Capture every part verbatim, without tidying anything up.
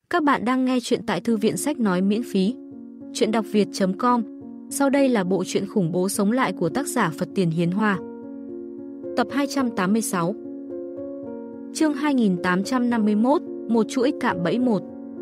Các bạn đang nghe chuyện tại Thư viện Sách Nói miễn phí. Chuyện đọc việt chấm com. Sau đây là bộ truyện khủng bố sống lại của tác giả Phật Tiền Hiến Hoa. Tập hai trăm tám mươi sáu. Chương hai nghìn tám trăm năm mươi mốt, một chuỗi cạm bẫy một.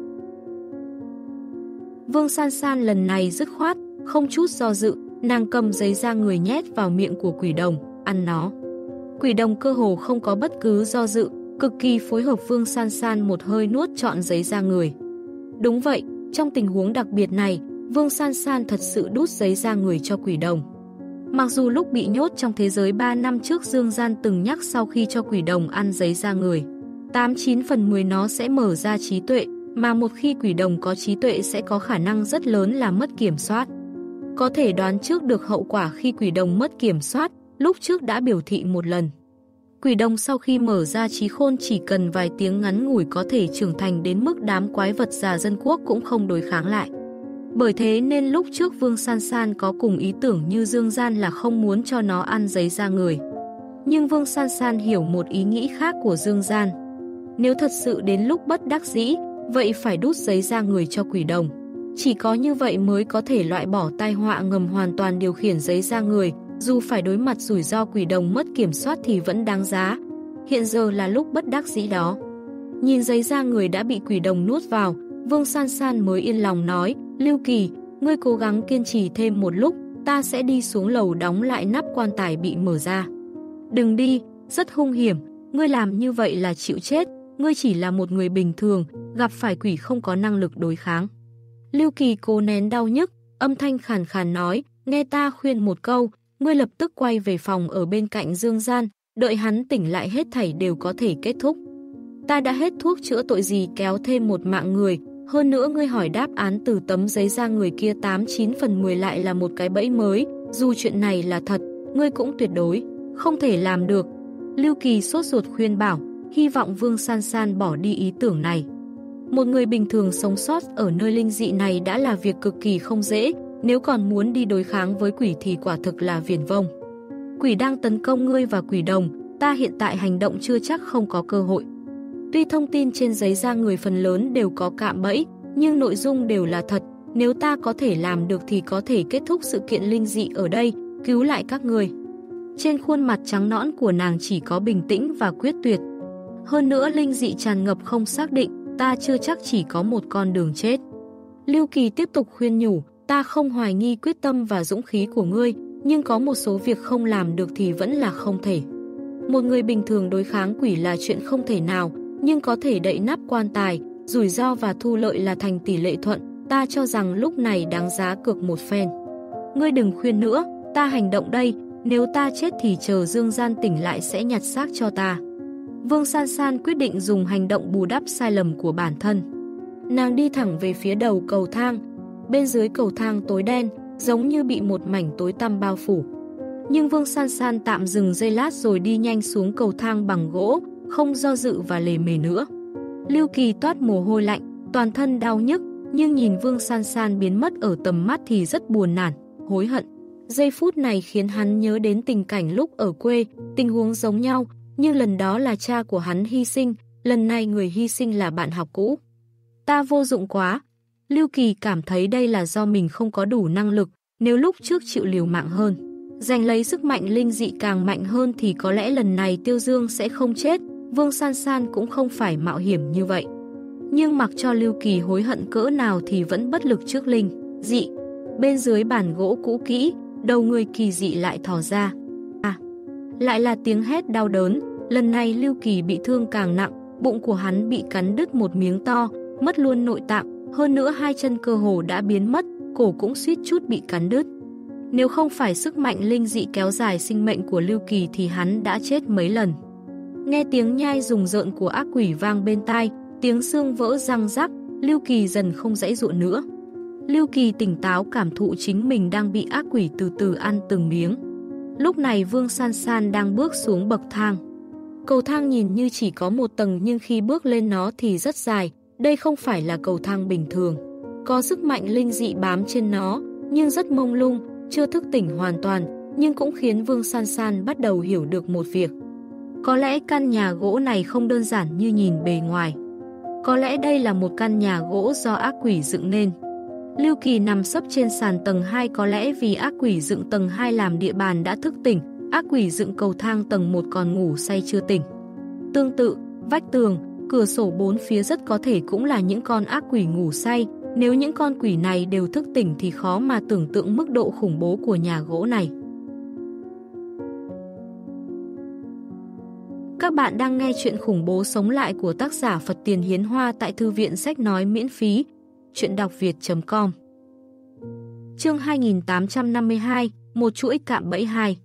Vương San San lần này dứt khoát, không chút do dự, nàng cầm giấy da người nhét vào miệng của quỷ đồng, ăn nó. Quỷ đồng cơ hồ không có bất cứ do dự, cực kỳ phối hợp. Vương San San một hơi nuốt trọn giấy da người. Đúng vậy, trong tình huống đặc biệt này, Vương San San thật sự đút giấy da người cho quỷ đồng. Mặc dù lúc bị nhốt trong thế giới ba năm trước Dương Gian từng nhắc sau khi cho quỷ đồng ăn giấy da người, tám chín phần mười nó sẽ mở ra trí tuệ, mà một khi quỷ đồng có trí tuệ sẽ có khả năng rất lớn là mất kiểm soát. Có thể đoán trước được hậu quả khi quỷ đồng mất kiểm soát, lúc trước đã biểu thị một lần. Quỷ đồng sau khi mở ra trí khôn chỉ cần vài tiếng ngắn ngủi có thể trưởng thành đến mức đám quái vật già dân quốc cũng không đối kháng lại. Bởi thế nên lúc trước Vương San San có cùng ý tưởng như Dương Gian là không muốn cho nó ăn giấy da người. Nhưng Vương San San hiểu một ý nghĩ khác của Dương Gian. Nếu thật sự đến lúc bất đắc dĩ, vậy phải đút giấy da người cho quỷ đồng. Chỉ có như vậy mới có thể loại bỏ tai họa ngầm hoàn toàn điều khiển giấy da người. Dù phải đối mặt rủi ro quỷ đồng mất kiểm soát thì vẫn đáng giá. Hiện giờ là lúc bất đắc dĩ đó. Nhìn giấy da người đã bị quỷ đồng nuốt vào, Vương San San mới yên lòng nói, Lưu Kỳ, ngươi cố gắng kiên trì thêm một lúc, ta sẽ đi xuống lầu đóng lại nắp quan tài bị mở ra. Đừng đi, rất hung hiểm, ngươi làm như vậy là chịu chết, ngươi chỉ là một người bình thường, gặp phải quỷ không có năng lực đối kháng. Lưu Kỳ cố nén đau nhức, âm thanh khàn khàn nói, nghe ta khuyên một câu, ngươi lập tức quay về phòng ở bên cạnh Dương Gian, đợi hắn tỉnh lại hết thảy đều có thể kết thúc. Ta đã hết thuốc chữa tội gì kéo thêm một mạng người, hơn nữa ngươi hỏi đáp án từ tấm giấy da người kia tám chín phần mười lại là một cái bẫy mới, dù chuyện này là thật, ngươi cũng tuyệt đối không thể làm được. Lưu Kỳ sốt ruột khuyên bảo, hy vọng Vương San San bỏ đi ý tưởng này. Một người bình thường sống sót ở nơi linh dị này đã là việc cực kỳ không dễ, nếu còn muốn đi đối kháng với quỷ thì quả thực là viển vông. Quỷ đang tấn công ngươi và quỷ đồng, ta hiện tại hành động chưa chắc không có cơ hội. Tuy thông tin trên giấy da người phần lớn đều có cạm bẫy, nhưng nội dung đều là thật, nếu ta có thể làm được thì có thể kết thúc sự kiện linh dị ở đây, cứu lại các người. Trên khuôn mặt trắng nõn của nàng chỉ có bình tĩnh và quyết tuyệt. Hơn nữa linh dị tràn ngập không xác định, ta chưa chắc chỉ có một con đường chết. Lưu Kỳ tiếp tục khuyên nhủ, ta không hoài nghi quyết tâm và dũng khí của ngươi, nhưng có một số việc không làm được thì vẫn là không thể. Một người bình thường đối kháng quỷ là chuyện không thể nào, nhưng có thể đậy nắp quan tài, rủi ro và thu lợi là thành tỷ lệ thuận, ta cho rằng lúc này đáng giá cược một phen. Ngươi đừng khuyên nữa, ta hành động đây, nếu ta chết thì chờ Dương Gian tỉnh lại sẽ nhặt xác cho ta. Vương San San quyết định dùng hành động bù đắp sai lầm của bản thân. Nàng đi thẳng về phía đầu cầu thang. Bên dưới cầu thang tối đen, giống như bị một mảnh tối tăm bao phủ. Nhưng Vương San San tạm dừng giây lát rồi đi nhanh xuống cầu thang bằng gỗ, không do dự và lề mề nữa. Lưu Kỳ toát mồ hôi lạnh, toàn thân đau nhức, nhưng nhìn Vương San San biến mất ở tầm mắt thì rất buồn nản, hối hận. Giây phút này khiến hắn nhớ đến tình cảnh lúc ở quê, tình huống giống nhau, nhưng lần đó là cha của hắn hy sinh, lần này người hy sinh là bạn học cũ. Ta vô dụng quá. Lưu Kỳ cảm thấy đây là do mình không có đủ năng lực, nếu lúc trước chịu liều mạng hơn, giành lấy sức mạnh linh dị càng mạnh hơn thì có lẽ lần này Tiêu Dương sẽ không chết, Vương San San cũng không phải mạo hiểm như vậy. Nhưng mặc cho Lưu Kỳ hối hận cỡ nào thì vẫn bất lực trước linh dị. Bên dưới bàn gỗ cũ kỹ, đầu người kỳ dị lại thò ra. À, lại là tiếng hét đau đớn, lần này Lưu Kỳ bị thương càng nặng, bụng của hắn bị cắn đứt một miếng to, mất luôn nội tạng. Hơn nữa hai chân cơ hồ đã biến mất, cổ cũng suýt chút bị cắn đứt. Nếu không phải sức mạnh linh dị kéo dài sinh mệnh của Lưu Kỳ thì hắn đã chết mấy lần. Nghe tiếng nhai rùng rợn của ác quỷ vang bên tai, tiếng xương vỡ răng rắc, Lưu Kỳ dần không giãy giụa nữa. Lưu Kỳ tỉnh táo cảm thụ chính mình đang bị ác quỷ từ từ ăn từng miếng. Lúc này Vương San San đang bước xuống bậc thang. Cầu thang nhìn như chỉ có một tầng nhưng khi bước lên nó thì rất dài. Đây không phải là cầu thang bình thường. Có sức mạnh linh dị bám trên nó, nhưng rất mông lung, chưa thức tỉnh hoàn toàn, nhưng cũng khiến Vương San San bắt đầu hiểu được một việc. Có lẽ căn nhà gỗ này không đơn giản như nhìn bề ngoài. Có lẽ đây là một căn nhà gỗ do ác quỷ dựng nên. Lưu Kỳ nằm sấp trên sàn tầng hai, có lẽ vì ác quỷ dựng tầng hai làm địa bàn đã thức tỉnh, ác quỷ dựng cầu thang tầng một còn ngủ say chưa tỉnh. Tương tự, vách tường, cửa sổ bốn phía rất có thể cũng là những con ác quỷ ngủ say. Nếu những con quỷ này đều thức tỉnh thì khó mà tưởng tượng mức độ khủng bố của nhà gỗ này. Các bạn đang nghe chuyện khủng bố sống lại của tác giả Phật Tiền Hiến Hoa tại Thư viện Sách Nói miễn phí. Chuyện đọc việt chấm com. Chương hai nghìn tám trăm năm mươi hai, một chuỗi cạm bẫy hai.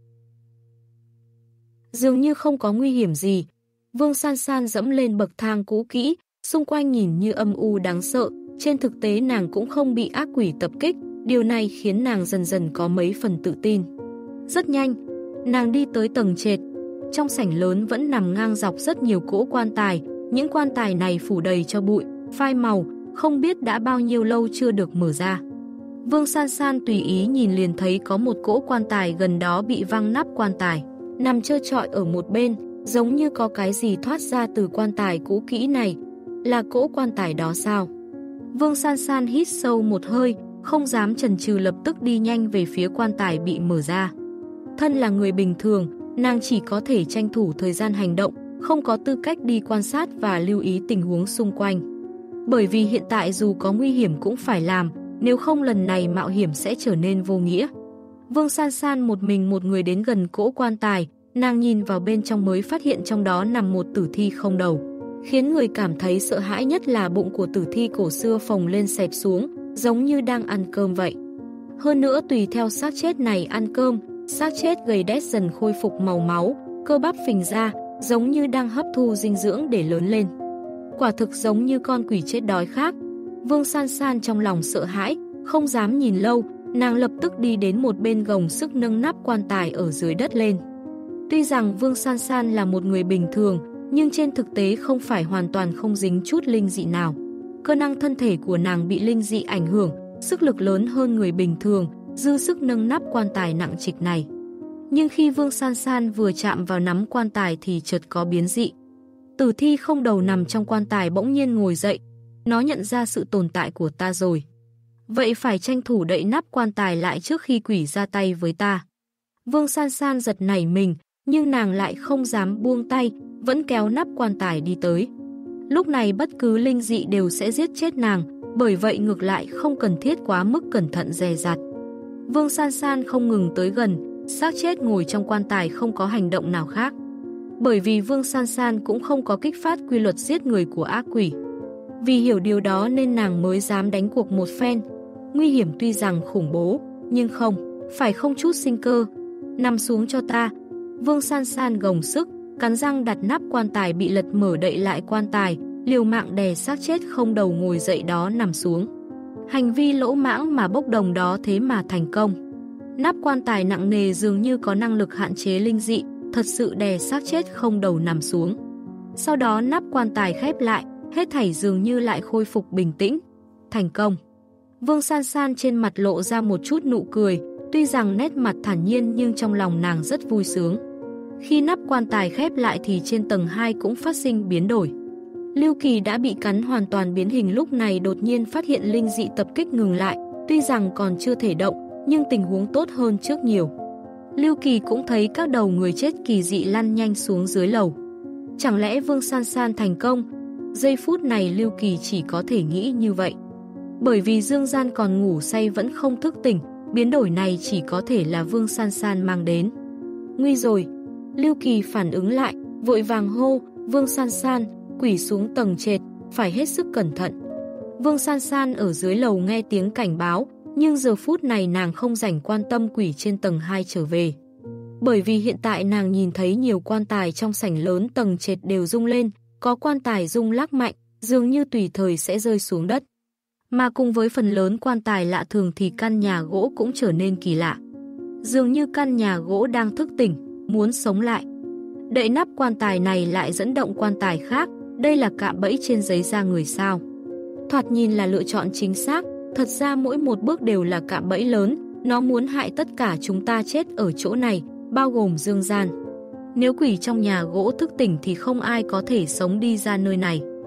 Dường như không có nguy hiểm gì, Vương San San dẫm lên bậc thang cũ kỹ, xung quanh nhìn như âm u đáng sợ. Trên thực tế nàng cũng không bị ác quỷ tập kích, điều này khiến nàng dần dần có mấy phần tự tin. Rất nhanh, nàng đi tới tầng trệt. Trong sảnh lớn vẫn nằm ngang dọc rất nhiều cỗ quan tài, những quan tài này phủ đầy cho bụi, phai màu, không biết đã bao nhiêu lâu chưa được mở ra. Vương San San tùy ý nhìn liền thấy có một cỗ quan tài gần đó bị văng nắp quan tài, nằm trơ trọi ở một bên, giống như có cái gì thoát ra từ quan tài cũ kỹ này. Là cỗ quan tài đó sao? Vương San San hít sâu một hơi, không dám chần chừ lập tức đi nhanh về phía quan tài bị mở ra. Thân là người bình thường, nàng chỉ có thể tranh thủ thời gian hành động, không có tư cách đi quan sát và lưu ý tình huống xung quanh. Bởi vì hiện tại dù có nguy hiểm cũng phải làm, nếu không lần này mạo hiểm sẽ trở nên vô nghĩa. Vương San San một mình một người đến gần cỗ quan tài, nàng nhìn vào bên trong mới phát hiện trong đó nằm một tử thi không đầu. Khiến người cảm thấy sợ hãi nhất là bụng của tử thi cổ xưa phồng lên xẹp xuống, giống như đang ăn cơm vậy. Hơn nữa tùy theo xác chết này ăn cơm, xác chết gầy đét dần khôi phục màu máu, cơ bắp phình ra, giống như đang hấp thu dinh dưỡng để lớn lên. Quả thực giống như con quỷ chết đói khác. Vương San San trong lòng sợ hãi, không dám nhìn lâu, nàng lập tức đi đến một bên gồng sức nâng nắp quan tài ở dưới đất lên. Tuy rằng Vương San San là một người bình thường, nhưng trên thực tế không phải hoàn toàn không dính chút linh dị nào. Cơ năng thân thể của nàng bị linh dị ảnh hưởng, sức lực lớn hơn người bình thường, dư sức nâng nắp quan tài nặng trịch này. Nhưng khi Vương San San vừa chạm vào nắm quan tài thì chợt có biến dị. Tử thi không đầu nằm trong quan tài bỗng nhiên ngồi dậy, nó nhận ra sự tồn tại của ta rồi. Vậy phải tranh thủ đậy nắp quan tài lại trước khi quỷ ra tay với ta. Vương San San giật nảy mình, nhưng nàng lại không dám buông tay, vẫn kéo nắp quan tài đi tới. Lúc này bất cứ linh dị đều sẽ giết chết nàng, bởi vậy ngược lại không cần thiết quá mức cẩn thận dè dặt. Vương San San không ngừng tới gần, xác chết ngồi trong quan tài không có hành động nào khác. Bởi vì Vương San San cũng không có kích phát quy luật giết người của ác quỷ. Vì hiểu điều đó nên nàng mới dám đánh cuộc một phen. Nguy hiểm tuy rằng khủng bố, nhưng không, phải không chút sinh cơ. Nằm xuống cho ta. Vương San San gồng sức, cắn răng đặt nắp quan tài bị lật mở đậy lại quan tài, liều mạng đè xác chết không đầu ngồi dậy đó nằm xuống. Hành vi lỗ mãng mà bốc đồng đó thế mà thành công. Nắp quan tài nặng nề dường như có năng lực hạn chế linh dị, thật sự đè xác chết không đầu nằm xuống. Sau đó nắp quan tài khép lại, hết thảy dường như lại khôi phục bình tĩnh. Thành công. Vương San San trên mặt lộ ra một chút nụ cười, tuy rằng nét mặt thản nhiên nhưng trong lòng nàng rất vui sướng. Khi nắp quan tài khép lại thì trên tầng hai cũng phát sinh biến đổi. Lưu Kỳ đã bị cắn hoàn toàn biến hình, lúc này đột nhiên phát hiện linh dị tập kích ngừng lại, tuy rằng còn chưa thể động, nhưng tình huống tốt hơn trước nhiều. Lưu Kỳ cũng thấy các đầu người chết kỳ dị lăn nhanh xuống dưới lầu. Chẳng lẽ Vương San San thành công? Giây phút này Lưu Kỳ chỉ có thể nghĩ như vậy. Bởi vì Dương Gian còn ngủ say vẫn không thức tỉnh, biến đổi này chỉ có thể là Vương San San mang đến. Nguy rồi! Lưu Kỳ phản ứng lại, vội vàng hô, Vương San San, quỷ xuống tầng trệt, phải hết sức cẩn thận. Vương San San ở dưới lầu nghe tiếng cảnh báo, nhưng giờ phút này nàng không rảnh quan tâm quỷ trên tầng hai trở về. Bởi vì hiện tại nàng nhìn thấy nhiều quan tài trong sảnh lớn tầng trệt đều rung lên, có quan tài rung lắc mạnh, dường như tùy thời sẽ rơi xuống đất. Mà cùng với phần lớn quan tài lạ thường thì căn nhà gỗ cũng trở nên kỳ lạ. Dường như căn nhà gỗ đang thức tỉnh, muốn sống lại. Đậy nắp quan tài này lại dẫn động quan tài khác, đây là cạm bẫy trên giấy da người sao. Thoạt nhìn là lựa chọn chính xác, thật ra mỗi một bước đều là cạm bẫy lớn, nó muốn hại tất cả chúng ta chết ở chỗ này, bao gồm Dương Gian. Nếu quỷ trong nhà gỗ thức tỉnh thì không ai có thể sống đi ra nơi này.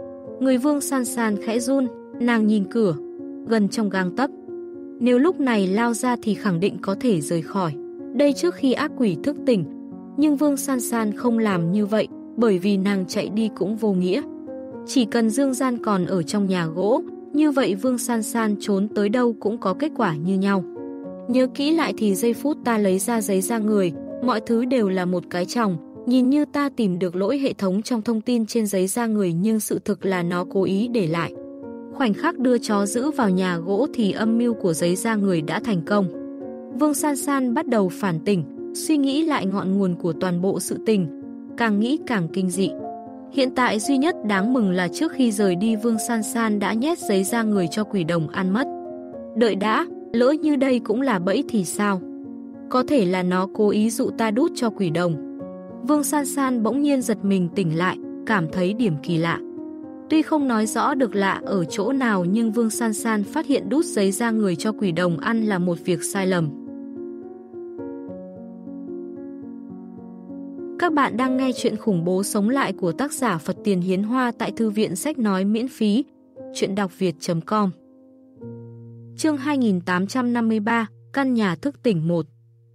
Người Vương San San khẽ run, nàng nhìn cửa, gần trong gang tấc. Nếu lúc này lao ra thì khẳng định có thể rời khỏi. Đây trước khi ác quỷ thức tỉnh. Nhưng Vương San San không làm như vậy, bởi vì nàng chạy đi cũng vô nghĩa. Chỉ cần Dương Gian còn ở trong nhà gỗ, như vậy Vương San San trốn tới đâu cũng có kết quả như nhau. Nhớ kỹ lại thì giây phút ta lấy ra giấy ra người, mọi thứ đều là một cái chòng. Nhìn như ta tìm được lỗi hệ thống trong thông tin trên giấy ra người, nhưng sự thực là nó cố ý để lại. Khoảnh khắc đưa chó giữ vào nhà gỗ thì âm mưu của giấy ra người đã thành công. Vương San San bắt đầu phản tỉnh, suy nghĩ lại ngọn nguồn của toàn bộ sự tình, càng nghĩ càng kinh dị. Hiện tại duy nhất đáng mừng là trước khi rời đi Vương San San đã nhét giấy ra người cho quỷ đồng ăn mất. Đợi đã, lỡ như đây cũng là bẫy thì sao? Có thể là nó cố ý dụ ta đút cho quỷ đồng. Vương San San bỗng nhiên giật mình tỉnh lại, cảm thấy điểm kỳ lạ. Tuy không nói rõ được lạ ở chỗ nào, nhưng Vương San San phát hiện đút giấy ra người cho quỷ đồng ăn là một việc sai lầm. Các bạn đang nghe chuyện khủng bố sống lại của tác giả Phật Tiền Hiến Hoa tại Thư viện Sách Nói miễn phí, chuyện đọc việt chấm com. Chương hai nghìn tám trăm năm mươi ba, Căn nhà thức tỉnh một.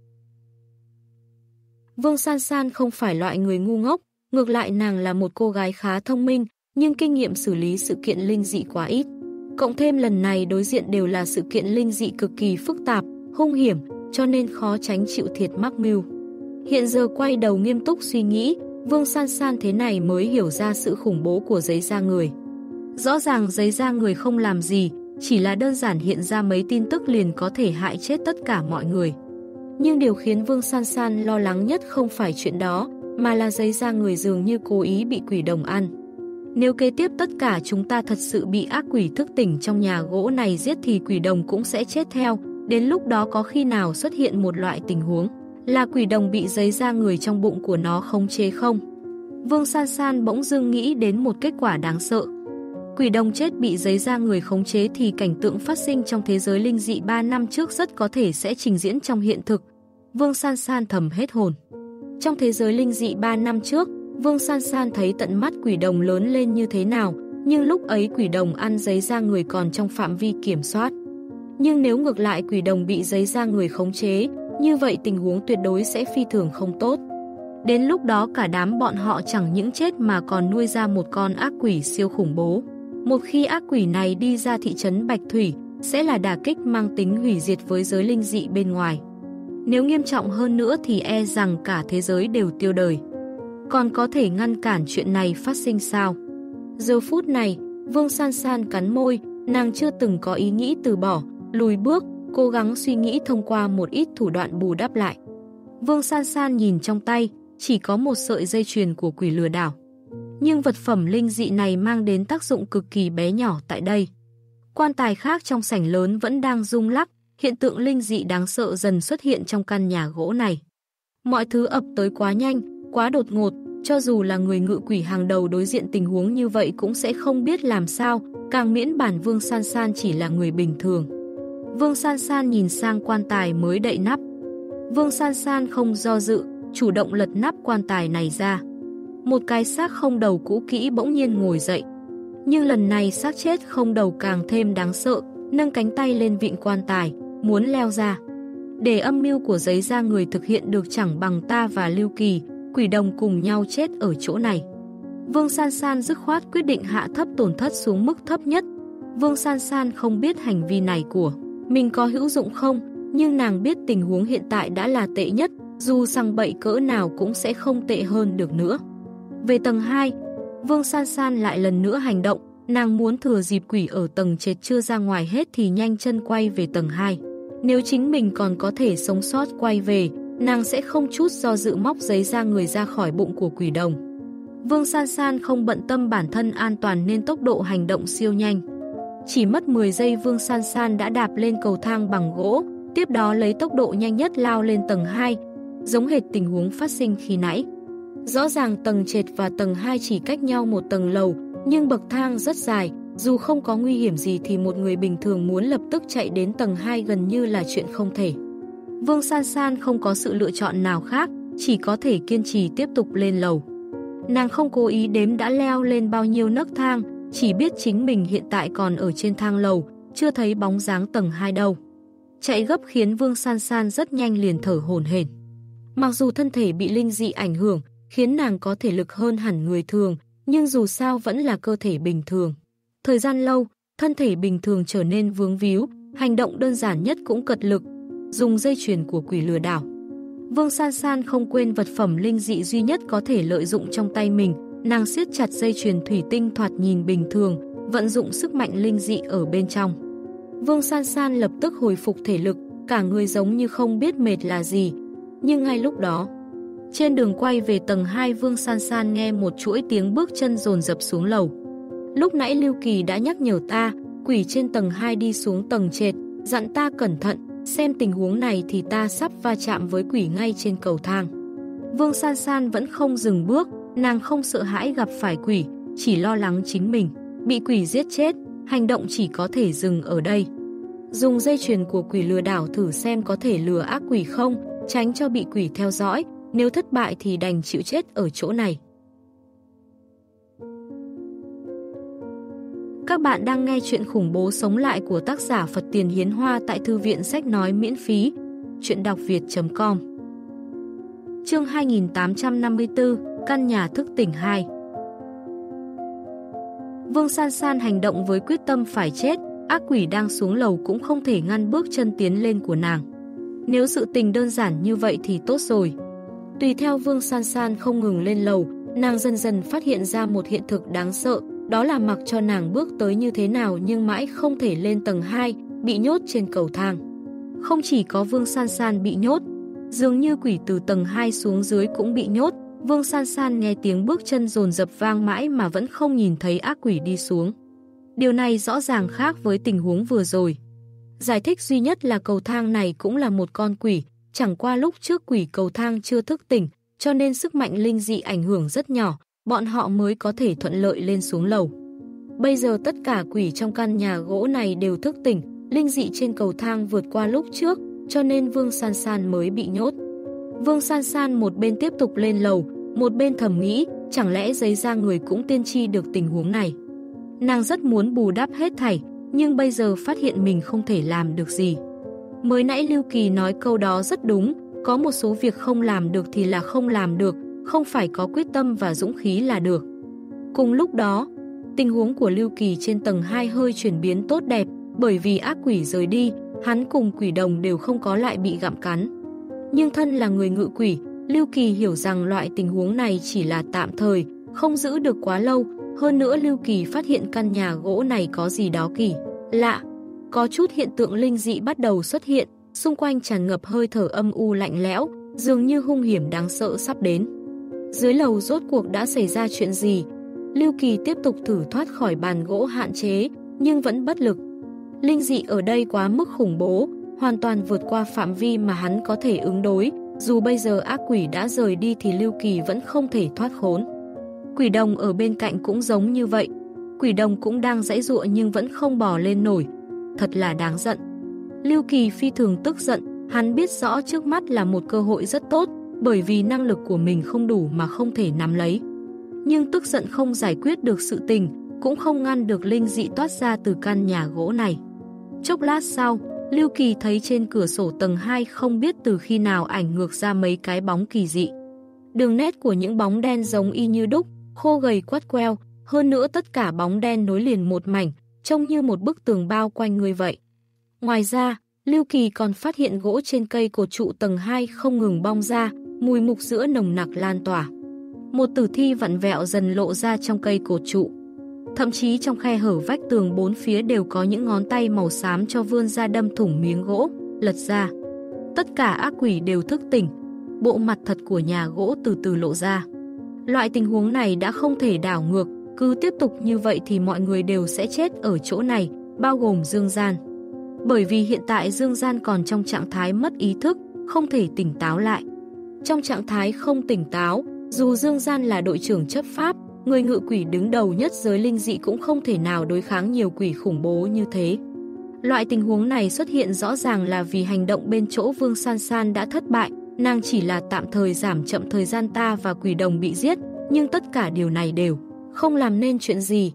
Vương San San không phải loại người ngu ngốc, ngược lại nàng là một cô gái khá thông minh, nhưng kinh nghiệm xử lý sự kiện linh dị quá ít. Cộng thêm lần này đối diện đều là sự kiện linh dị cực kỳ phức tạp, hung hiểm, cho nên khó tránh chịu thiệt mắc mưu. Hiện giờ quay đầu nghiêm túc suy nghĩ, Vương San San thế này mới hiểu ra sự khủng bố của giấy da người. Rõ ràng giấy da người không làm gì, chỉ là đơn giản hiện ra mấy tin tức liền có thể hại chết tất cả mọi người. Nhưng điều khiến Vương San San lo lắng nhất không phải chuyện đó, mà là giấy da người dường như cố ý bị quỷ đồng ăn. Nếu kế tiếp tất cả chúng ta thật sự bị ác quỷ thức tỉnh trong nhà gỗ này giết thì quỷ đồng cũng sẽ chết theo, đến lúc đó có khi nào xuất hiện một loại tình huống là quỷ đồng bị giấy da người trong bụng của nó khống chế không? Vương San San bỗng dưng nghĩ đến một kết quả đáng sợ. Quỷ đồng chết bị giấy da người khống chế thì cảnh tượng phát sinh trong thế giới linh dị ba năm trước rất có thể sẽ trình diễn trong hiện thực. Vương San San thầm hết hồn. Trong thế giới linh dị ba năm trước, Vương San San thấy tận mắt quỷ đồng lớn lên như thế nào, nhưng lúc ấy quỷ đồng ăn giấy da người còn trong phạm vi kiểm soát. Nhưng nếu ngược lại quỷ đồng bị giấy da người khống chế, như vậy tình huống tuyệt đối sẽ phi thường không tốt. Đến lúc đó cả đám bọn họ chẳng những chết mà còn nuôi ra một con ác quỷ siêu khủng bố. Một khi ác quỷ này đi ra thị trấn Bạch Thủy, sẽ là đả kích mang tính hủy diệt với giới linh dị bên ngoài. Nếu nghiêm trọng hơn nữa thì e rằng cả thế giới đều tiêu đời. Còn có thể ngăn cản chuyện này phát sinh sao? Giờ phút này, Vương San San cắn môi, nàng chưa từng có ý nghĩ từ bỏ, lùi bước, cố gắng suy nghĩ thông qua một ít thủ đoạn bù đắp lại. Vương San San nhìn trong tay, chỉ có một sợi dây chuyền của quỷ lừa đảo. Nhưng vật phẩm linh dị này mang đến tác dụng cực kỳ bé nhỏ tại đây. Quan tài khác trong sảnh lớn vẫn đang rung lắc, hiện tượng linh dị đáng sợ dần xuất hiện trong căn nhà gỗ này. Mọi thứ ập tới quá nhanh, quá đột ngột, cho dù là người ngự quỷ hàng đầu đối diện tình huống như vậy cũng sẽ không biết làm sao, càng miễn bản Vương San San chỉ là người bình thường. Vương San San nhìn sang quan tài mới đậy nắp. Vương San San không do dự, chủ động lật nắp quan tài này ra. Một cái xác không đầu cũ kỹ bỗng nhiên ngồi dậy. Nhưng lần này xác chết không đầu càng thêm đáng sợ, nâng cánh tay lên vịn quan tài, muốn leo ra. Để âm mưu của giấy da người thực hiện được chẳng bằng ta và Lưu Kỳ, quỷ đồng cùng nhau chết ở chỗ này. Vương San San dứt khoát quyết định hạ thấp tổn thất xuống mức thấp nhất. Vương San San không biết hành vi này của mình có hữu dụng không, nhưng nàng biết tình huống hiện tại đã là tệ nhất, dù sằng bậy cỡ nào cũng sẽ không tệ hơn được nữa. Về tầng hai, Vương San San lại lần nữa hành động, nàng muốn thừa dịp quỷ ở tầng trệt chưa ra ngoài hết thì nhanh chân quay về tầng hai. Nếu chính mình còn có thể sống sót quay về, nàng sẽ không chút do dự móc giấy da người ra khỏi bụng của quỷ đồng. Vương San San không bận tâm bản thân an toàn nên tốc độ hành động siêu nhanh. Chỉ mất mười giây Vương San San đã đạp lên cầu thang bằng gỗ, tiếp đó lấy tốc độ nhanh nhất lao lên tầng hai, giống hệt tình huống phát sinh khi nãy. Rõ ràng tầng trệt và tầng hai chỉ cách nhau một tầng lầu, nhưng bậc thang rất dài, dù không có nguy hiểm gì thì một người bình thường muốn lập tức chạy đến tầng hai gần như là chuyện không thể. Vương San San không có sự lựa chọn nào khác, chỉ có thể kiên trì tiếp tục lên lầu. Nàng không cố ý đếm đã leo lên bao nhiêu nấc thang, chỉ biết chính mình hiện tại còn ở trên thang lầu, chưa thấy bóng dáng tầng hai đâu. Chạy gấp khiến Vương San San rất nhanh liền thở hổn hển. Mặc dù thân thể bị linh dị ảnh hưởng, khiến nàng có thể lực hơn hẳn người thường, nhưng dù sao vẫn là cơ thể bình thường. Thời gian lâu, thân thể bình thường trở nên vướng víu, hành động đơn giản nhất cũng cật lực, dùng dây chuyền của quỷ lừa đảo. Vương San San không quên vật phẩm linh dị duy nhất có thể lợi dụng trong tay mình, nàng siết chặt dây chuyền thủy tinh thoạt nhìn bình thường, vận dụng sức mạnh linh dị ở bên trong. Vương San San lập tức hồi phục thể lực, cả người giống như không biết mệt là gì. Nhưng ngay lúc đó, trên đường quay về tầng hai, Vương San San nghe một chuỗi tiếng bước chân dồn dập xuống lầu. Lúc nãy Lưu Kỳ đã nhắc nhở ta, quỷ trên tầng hai đi xuống tầng trệt, dặn ta cẩn thận, xem tình huống này thì ta sắp va chạm với quỷ ngay trên cầu thang. Vương San San vẫn không dừng bước, nàng không sợ hãi gặp phải quỷ, chỉ lo lắng chính mình bị quỷ giết chết, hành động chỉ có thể dừng ở đây. Dùng dây chuyền của quỷ lừa đảo thử xem có thể lừa ác quỷ không, tránh cho bị quỷ theo dõi, nếu thất bại thì đành chịu chết ở chỗ này. Các bạn đang nghe chuyện khủng bố sống lại của tác giả Phật Tiền Hiến Hoa tại Thư viện Sách Nói miễn phí, chuyện đọc việt chấm com. Chương hai nghìn tám trăm năm mươi tư, căn nhà thức tỉnh hai. Vương San San hành động với quyết tâm phải chết, ác quỷ đang xuống lầu cũng không thể ngăn bước chân tiến lên của nàng. Nếu sự tình đơn giản như vậy thì tốt rồi. Tùy theo Vương San San không ngừng lên lầu, nàng dần dần phát hiện ra một hiện thực đáng sợ, đó là mặc cho nàng bước tới như thế nào nhưng mãi không thể lên tầng hai, bị nhốt trên cầu thang. Không chỉ có Vương San San bị nhốt, dường như quỷ từ tầng hai xuống dưới cũng bị nhốt. Vương San San nghe tiếng bước chân dồn dập vang mãi mà vẫn không nhìn thấy ác quỷ đi xuống. Điều này rõ ràng khác với tình huống vừa rồi. Giải thích duy nhất là cầu thang này cũng là một con quỷ, chẳng qua lúc trước quỷ cầu thang chưa thức tỉnh, cho nên sức mạnh linh dị ảnh hưởng rất nhỏ, bọn họ mới có thể thuận lợi lên xuống lầu. Bây giờ tất cả quỷ trong căn nhà gỗ này đều thức tỉnh, linh dị trên cầu thang vượt qua lúc trước, cho nên Vương San San mới bị nhốt. Vương San San một bên tiếp tục lên lầu, một bên thầm nghĩ, chẳng lẽ giấy da người cũng tiên tri được tình huống này. Nàng rất muốn bù đắp hết thảy, nhưng bây giờ phát hiện mình không thể làm được gì. Mới nãy Lưu Kỳ nói câu đó rất đúng, có một số việc không làm được thì là không làm được, không phải có quyết tâm và dũng khí là được. Cùng lúc đó, tình huống của Lưu Kỳ trên tầng hai hơi chuyển biến tốt đẹp, bởi vì ác quỷ rời đi, hắn cùng quỷ đồng đều không có lại bị gặm cắn. Nhưng thân là người ngự quỷ, Lưu Kỳ hiểu rằng loại tình huống này chỉ là tạm thời, không giữ được quá lâu. Hơn nữa Lưu Kỳ phát hiện căn nhà gỗ này có gì đó kỳ lạ. Có chút hiện tượng linh dị bắt đầu xuất hiện, xung quanh tràn ngập hơi thở âm u lạnh lẽo, dường như hung hiểm đáng sợ sắp đến. Dưới lầu rốt cuộc đã xảy ra chuyện gì? Lưu Kỳ tiếp tục thử thoát khỏi bàn gỗ hạn chế, nhưng vẫn bất lực. Linh dị ở đây quá mức khủng bố, hoàn toàn vượt qua phạm vi mà hắn có thể ứng đối. Dù bây giờ ác quỷ đã rời đi thì Lưu Kỳ vẫn không thể thoát khốn. Quỷ đồng ở bên cạnh cũng giống như vậy. Quỷ đồng cũng đang giãy giụa nhưng vẫn không bò lên nổi. Thật là đáng giận. Lưu Kỳ phi thường tức giận, hắn biết rõ trước mắt là một cơ hội rất tốt, bởi vì năng lực của mình không đủ mà không thể nắm lấy. Nhưng tức giận không giải quyết được sự tình, cũng không ngăn được linh dị toát ra từ căn nhà gỗ này. Chốc lát sau, Lưu Kỳ thấy trên cửa sổ tầng hai không biết từ khi nào ảnh ngược ra mấy cái bóng kỳ dị. Đường nét của những bóng đen giống y như đúc, khô gầy quắt queo, hơn nữa tất cả bóng đen nối liền một mảnh, trông như một bức tường bao quanh người vậy. Ngoài ra, Lưu Kỳ còn phát hiện gỗ trên cây cột trụ tầng hai không ngừng bong ra, mùi mục sữa nồng nặc lan tỏa. Một tử thi vặn vẹo dần lộ ra trong cây cột trụ. Thậm chí trong khe hở vách tường bốn phía đều có những ngón tay màu xám cho vươn ra đâm thủng miếng gỗ, lật ra. Tất cả ác quỷ đều thức tỉnh, bộ mặt thật của nhà gỗ từ từ lộ ra. Loại tình huống này đã không thể đảo ngược, cứ tiếp tục như vậy thì mọi người đều sẽ chết ở chỗ này, bao gồm Dương Gian. Bởi vì hiện tại Dương Gian còn trong trạng thái mất ý thức, không thể tỉnh táo lại. Trong trạng thái không tỉnh táo, dù Dương Gian là đội trưởng chấp pháp, người ngự quỷ đứng đầu nhất giới linh dị cũng không thể nào đối kháng nhiều quỷ khủng bố như thế. Loại tình huống này xuất hiện rõ ràng là vì hành động bên chỗ Vương San San đã thất bại, nàng chỉ là tạm thời giảm chậm thời gian ta và quỷ đồng bị giết, nhưng tất cả điều này đều không làm nên chuyện gì.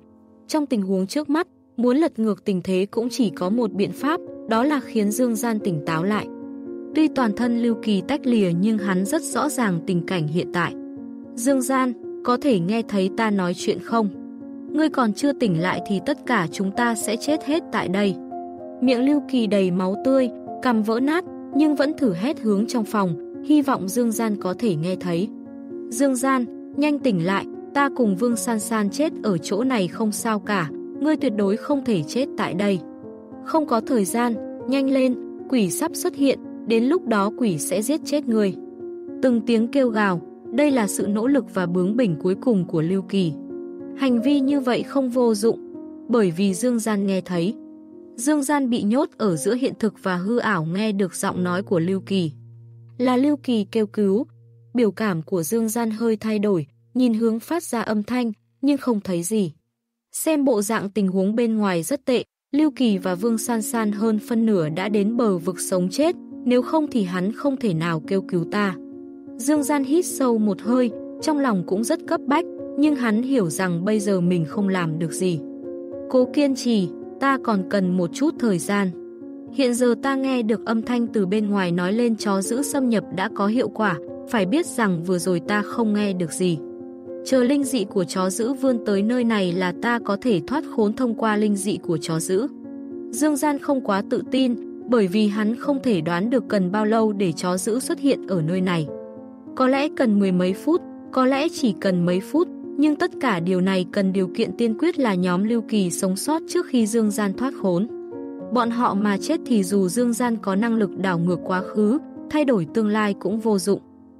Trong tình huống trước mắt, muốn lật ngược tình thế cũng chỉ có một biện pháp, đó là khiến Dương Gian tỉnh táo lại. Tuy toàn thân Lưu Kỳ tách lìa nhưng hắn rất rõ ràng tình cảnh hiện tại. Dương Gian, có thể nghe thấy ta nói chuyện không? Ngươi còn chưa tỉnh lại thì tất cả chúng ta sẽ chết hết tại đây. Miệng Lưu Kỳ đầy máu tươi, cằm vỡ nát, nhưng vẫn thử hét hướng trong phòng, hy vọng Dương Gian có thể nghe thấy. Dương Gian, nhanh tỉnh lại, ta cùng Vương San San chết ở chỗ này không sao cả, ngươi tuyệt đối không thể chết tại đây. Không có thời gian, nhanh lên, quỷ sắp xuất hiện, đến lúc đó quỷ sẽ giết chết ngươi. Từng tiếng kêu gào, đây là sự nỗ lực và bướng bỉnh cuối cùng của Lưu Kỳ. Hành vi như vậy không vô dụng, bởi vì Dương Gian nghe thấy. Dương Gian bị nhốt ở giữa hiện thực và hư ảo nghe được giọng nói của Lưu Kỳ. Là Lưu Kỳ kêu cứu, biểu cảm của Dương Gian hơi thay đổi, nhìn hướng phát ra âm thanh, nhưng không thấy gì. Xem bộ dạng tình huống bên ngoài rất tệ, Lưu Kỳ và Vương San San hơn phân nửa đã đến bờ vực sống chết, nếu không thì hắn không thể nào kêu cứu ta. Dương Gian hít sâu một hơi, trong lòng cũng rất cấp bách, nhưng hắn hiểu rằng bây giờ mình không làm được gì. Cố kiên trì, ta còn cần một chút thời gian. Hiện giờ ta nghe được âm thanh từ bên ngoài nói lên chó dữ xâm nhập đã có hiệu quả, phải biết rằng vừa rồi ta không nghe được gì. Chờ linh dị của chó dữ vươn tới nơi này là ta có thể thoát khốn thông qua linh dị của chó dữ. Dương Gian không quá tự tin, bởi vì hắn không thể đoán được cần bao lâu để chó dữ xuất hiện ở nơi này. Có lẽ cần mười mấy phút, có lẽ chỉ cần mấy phút, nhưng tất cả điều này cần điều kiện tiên quyết là nhóm Lưu Kỳ sống sót trước khi Dương Gian thoát khốn. Bọn họ mà chết thì dù Dương Gian có năng lực đảo ngược quá khứ, thay đổi tương lai cũng vô dụng.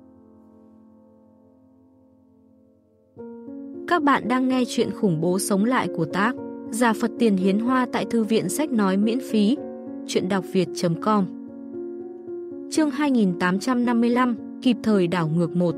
Các bạn đang nghe chuyện khủng bố sống lại của tác giả Phật Tiền Hiến Hoa tại Thư viện Sách Nói miễn phí. Chuyện đọc việt chấm com. Chương hai nghìn tám trăm năm mươi lăm, kịp thời đảo ngược một.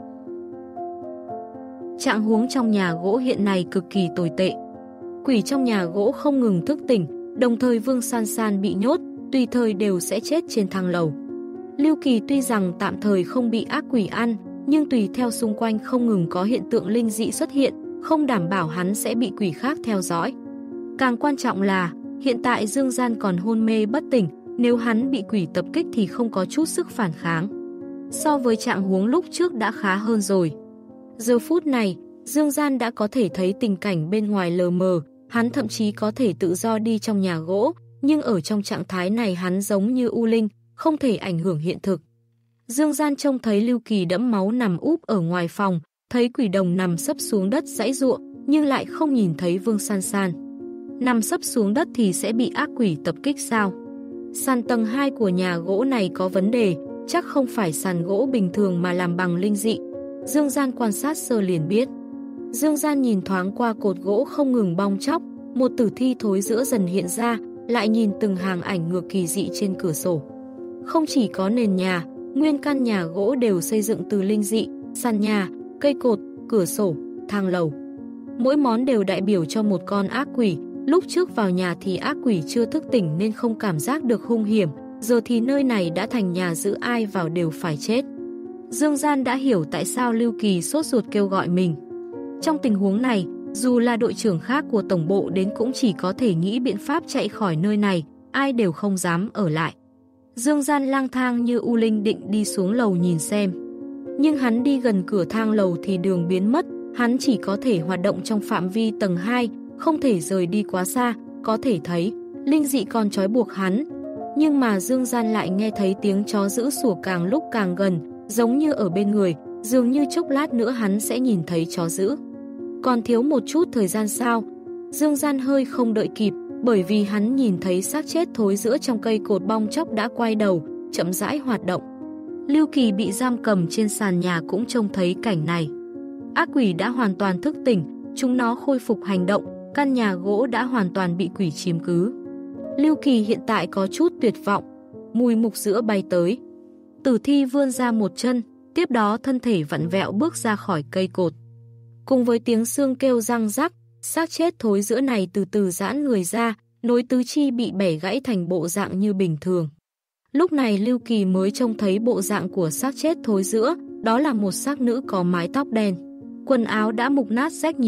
Trạng huống trong nhà gỗ hiện nay cực kỳ tồi tệ. Quỷ trong nhà gỗ không ngừng thức tỉnh, đồng thời Vương San San bị nhốt, tùy thời đều sẽ chết trên thang lầu. Lưu Kỳ tuy rằng tạm thời không bị ác quỷ ăn, nhưng tùy theo xung quanh không ngừng có hiện tượng linh dị xuất hiện, không đảm bảo hắn sẽ bị quỷ khác theo dõi. Càng quan trọng là, hiện tại Dương Gian còn hôn mê bất tỉnh, nếu hắn bị quỷ tập kích thì không có chút sức phản kháng. So với trạng huống lúc trước đã khá hơn rồi. Giờ phút này, Dương Gian đã có thể thấy tình cảnh bên ngoài lờ mờ, hắn thậm chí có thể tự do đi trong nhà gỗ, nhưng ở trong trạng thái này hắn giống như u linh, không thể ảnh hưởng hiện thực. Dương Gian trông thấy Lưu Kỳ đẫm máu nằm úp ở ngoài phòng, thấy quỷ đồng nằm sấp xuống đất giãy giụa, nhưng lại không nhìn thấy Vương San San. Nằm sấp xuống đất thì sẽ bị ác quỷ tập kích sao? Sàn tầng hai của nhà gỗ này có vấn đề, chắc không phải sàn gỗ bình thường mà làm bằng linh dị. Dương Gian quan sát sơ liền biết. Dương Gian nhìn thoáng qua cột gỗ không ngừng bong chóc, một tử thi thối rữa dần hiện ra, lại nhìn từng hàng ảnh ngược kỳ dị trên cửa sổ. Không chỉ có nền nhà, nguyên căn nhà gỗ đều xây dựng từ linh dị, sàn nhà, cây cột, cửa sổ, thang lầu. Mỗi món đều đại biểu cho một con ác quỷ. Lúc trước vào nhà thì ác quỷ chưa thức tỉnh nên không cảm giác được hung hiểm, giờ thì nơi này đã thành nhà giữ ai vào đều phải chết. Dương Gian đã hiểu tại sao Lưu Kỳ sốt ruột kêu gọi mình. Trong tình huống này, dù là đội trưởng khác của tổng bộ đến cũng chỉ có thể nghĩ biện pháp chạy khỏi nơi này, ai đều không dám ở lại. Dương Gian lang thang như u linh định đi xuống lầu nhìn xem. Nhưng hắn đi gần cửa thang lầu thì đường biến mất, hắn chỉ có thể hoạt động trong phạm vi tầng hai, không thể rời đi quá xa, có thể thấy, linh dị còn trói buộc hắn. Nhưng mà Dương Gian lại nghe thấy tiếng chó dữ sủa càng lúc càng gần, giống như ở bên người, dường như chốc lát nữa hắn sẽ nhìn thấy chó dữ. Còn thiếu một chút thời gian sao? Dương Gian hơi không đợi kịp, bởi vì hắn nhìn thấy xác chết thối rữa trong cây cột bong chóc đã quay đầu, chậm rãi hoạt động. Lưu Kỳ bị giam cầm trên sàn nhà cũng trông thấy cảnh này. Ác quỷ đã hoàn toàn thức tỉnh, chúng nó khôi phục hành động, căn nhà gỗ đã hoàn toàn bị quỷ chiếm cứ. Lưu Kỳ hiện tại có chút tuyệt vọng, mùi mục sữa bay tới. Tử thi vươn ra một chân, tiếp đó thân thể vặn vẹo bước ra khỏi cây cột. Cùng với tiếng xương kêu răng rắc, xác chết thối rữa này từ từ giãn người ra, nối tứ chi bị bẻ gãy thành bộ dạng như bình thường. Lúc này Lưu Kỳ mới trông thấy bộ dạng của xác chết thối rữa, đó là một xác nữ có mái tóc đen. Quần áo đã mục nát rách nhiều,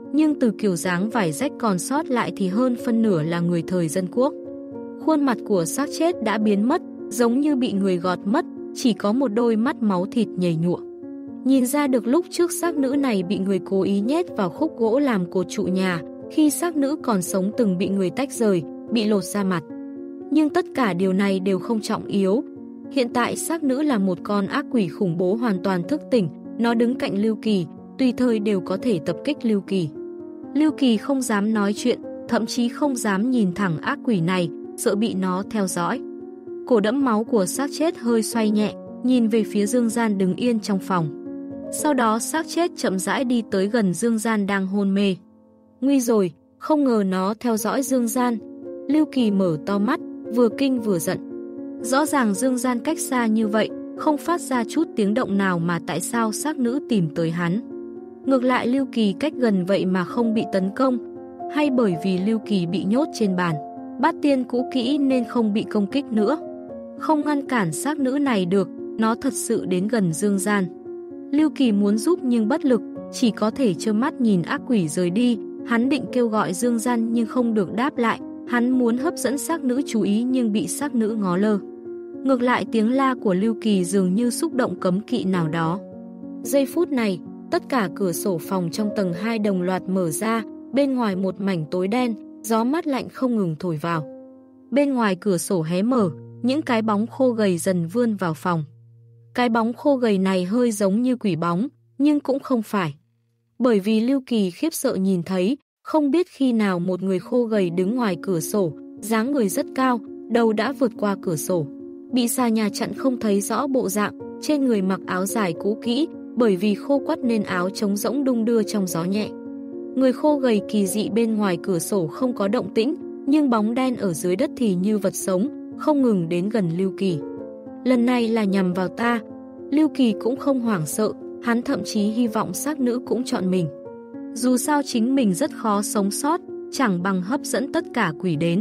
nhưng từ kiểu dáng vải rách còn sót lại thì hơn phân nửa là người thời dân quốc. Khuôn mặt của xác chết đã biến mất, giống như bị người gọt mất, chỉ có một đôi mắt máu thịt nhầy nhụa. Nhìn ra được lúc trước xác nữ này bị người cố ý nhét vào khúc gỗ làm cột trụ nhà, khi xác nữ còn sống từng bị người tách rời, bị lột da mặt. Nhưng tất cả điều này đều không trọng yếu. Hiện tại xác nữ là một con ác quỷ khủng bố hoàn toàn thức tỉnh, nó đứng cạnh Lưu Kỳ, tùy thời đều có thể tập kích Lưu Kỳ. Lưu Kỳ không dám nói chuyện, thậm chí không dám nhìn thẳng ác quỷ này, sợ bị nó theo dõi. Cổ đẫm máu của xác chết hơi xoay nhẹ, nhìn về phía Dương Gian đứng yên trong phòng. Sau đó xác chết chậm rãi đi tới gần Dương Gian đang hôn mê. Nguy rồi, không ngờ nó theo dõi Dương Gian. Lưu Kỳ mở to mắt, vừa kinh vừa giận. Rõ ràng Dương Gian cách xa như vậy, không phát ra chút tiếng động nào mà tại sao xác nữ tìm tới hắn. Ngược lại Lưu Kỳ cách gần vậy mà không bị tấn công, hay bởi vì Lưu Kỳ bị nhốt trên bàn bát tiên cũ kỹ nên không bị công kích nữa. Không ngăn cản xác nữ này được, nó thật sự đến gần Dương Gian. Lưu Kỳ muốn giúp nhưng bất lực, chỉ có thể trơ mắt nhìn ác quỷ rời đi. Hắn định kêu gọi Dương Gian nhưng không được đáp lại. Hắn muốn hấp dẫn xác nữ chú ý nhưng bị xác nữ ngó lơ. Ngược lại tiếng la của Lưu Kỳ dường như xúc động cấm kỵ nào đó. Giây phút này, tất cả cửa sổ phòng trong tầng hai đồng loạt mở ra, bên ngoài một mảnh tối đen, gió mát lạnh không ngừng thổi vào. Bên ngoài cửa sổ hé mở, những cái bóng khô gầy dần vươn vào phòng. Cái bóng khô gầy này hơi giống như quỷ bóng, nhưng cũng không phải. Bởi vì Lưu Kỳ khiếp sợ nhìn thấy, không biết khi nào một người khô gầy đứng ngoài cửa sổ, dáng người rất cao, đầu đã vượt qua cửa sổ. Bị xà nhà chặn không thấy rõ bộ dạng, trên người mặc áo dài cũ kỹ, bởi vì khô quắt nên áo trống rỗng đung đưa trong gió nhẹ. Người khô gầy kỳ dị bên ngoài cửa sổ không có động tĩnh, nhưng bóng đen ở dưới đất thì như vật sống, không ngừng đến gần Lưu Kỳ. Lần này là nhằm vào ta. Lưu Kỳ cũng không hoảng sợ, hắn thậm chí hy vọng xác nữ cũng chọn mình. Dù sao chính mình rất khó sống sót, chẳng bằng hấp dẫn tất cả quỷ đến.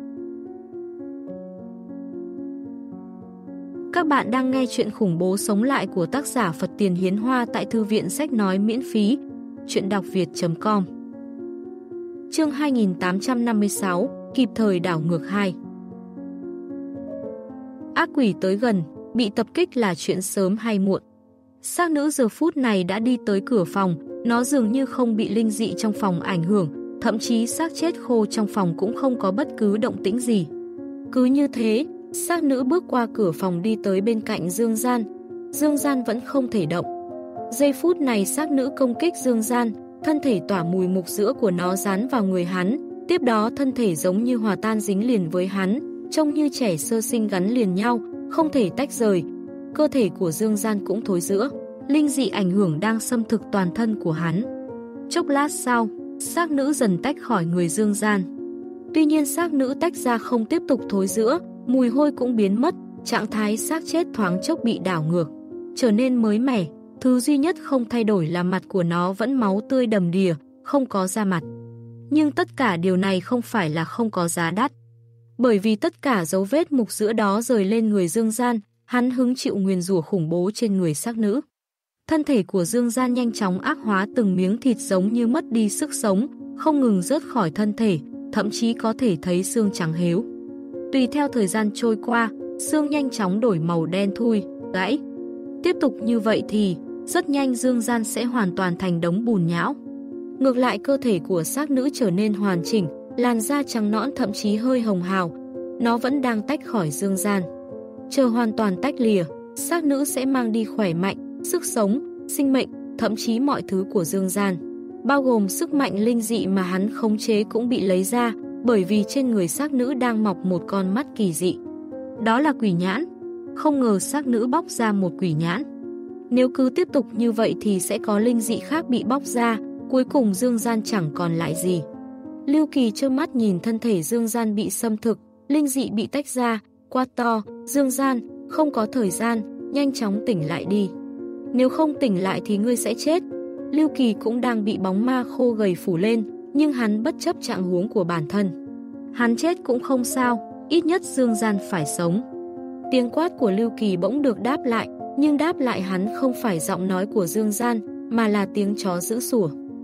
Các bạn đang nghe chuyện khủng bố sống lại của tác giả Phật Tiền Hiến Hoa tại Thư viện Sách Nói miễn phí. Chuyện đọc việt chấm com. Chương hai nghìn tám trăm năm mươi sáu, kịp thời đảo ngược hai. Ác quỷ tới gần, bị tập kích là chuyện sớm hay muộn. Xác nữ giờ phút này đã đi tới cửa phòng, nó dường như không bị linh dị trong phòng ảnh hưởng, thậm chí xác chết khô trong phòng cũng không có bất cứ động tĩnh gì. Cứ như thế, xác nữ bước qua cửa phòng đi tới bên cạnh Dương Gian. Dương Gian vẫn không thể động. Giây phút này xác nữ công kích Dương Gian, thân thể tỏa mùi mục sữa của nó dán vào người hắn, tiếp đó thân thể giống như hòa tan dính liền với hắn, trông như trẻ sơ sinh gắn liền nhau, không thể tách rời. Cơ thể của Dương Gian cũng thối rữa, linh dị ảnh hưởng đang xâm thực toàn thân của hắn. Chốc lát sau, xác nữ dần tách khỏi người Dương Gian. Tuy nhiên xác nữ tách ra không tiếp tục thối rữa, mùi hôi cũng biến mất, trạng thái xác chết thoáng chốc bị đảo ngược, trở nên mới mẻ. Thứ duy nhất không thay đổi là mặt của nó vẫn máu tươi đầm đìa, không có da mặt. Nhưng tất cả điều này không phải là không có giá đắt. Bởi vì tất cả dấu vết mục sữa đó rời lên người Dương Gian, hắn hứng chịu nguyền rủa khủng bố trên người xác nữ. Thân thể của Dương Gian nhanh chóng ác hóa, từng miếng thịt giống như mất đi sức sống, không ngừng rớt khỏi thân thể, thậm chí có thể thấy xương trắng hếu. Tùy theo thời gian trôi qua, xương nhanh chóng đổi màu đen thui, gãy. Tiếp tục như vậy thì, rất nhanh Dương Gian sẽ hoàn toàn thành đống bùn nhão. Ngược lại cơ thể của xác nữ trở nên hoàn chỉnh, làn da trắng nõn thậm chí hơi hồng hào. Nó vẫn đang tách khỏi Dương Gian. Chờ hoàn toàn tách lìa, xác nữ sẽ mang đi khỏe mạnh, sức sống, sinh mệnh, thậm chí mọi thứ của Dương Gian. Bao gồm sức mạnh linh dị mà hắn khống chế cũng bị lấy ra, bởi vì trên người xác nữ đang mọc một con mắt kỳ dị. Đó là quỷ nhãn. Không ngờ xác nữ bóc ra một quỷ nhãn. Nếu cứ tiếp tục như vậy thì sẽ có linh dị khác bị bóc ra, cuối cùng Dương Gian chẳng còn lại gì. Lưu Kỳ trơ mắt nhìn thân thể Dương Gian bị xâm thực, linh dị bị tách ra, quát to, Dương Gian, không có thời gian, nhanh chóng tỉnh lại đi. Nếu không tỉnh lại thì ngươi sẽ chết. Lưu Kỳ cũng đang bị bóng ma khô gầy phủ lên, nhưng hắn bất chấp trạng huống của bản thân. Hắn chết cũng không sao, ít nhất Dương Gian phải sống. Tiếng quát của Lưu Kỳ bỗng được đáp lại, nhưng đáp lại hắn không phải giọng nói của Dương Gian, mà là tiếng chó dữ sủa.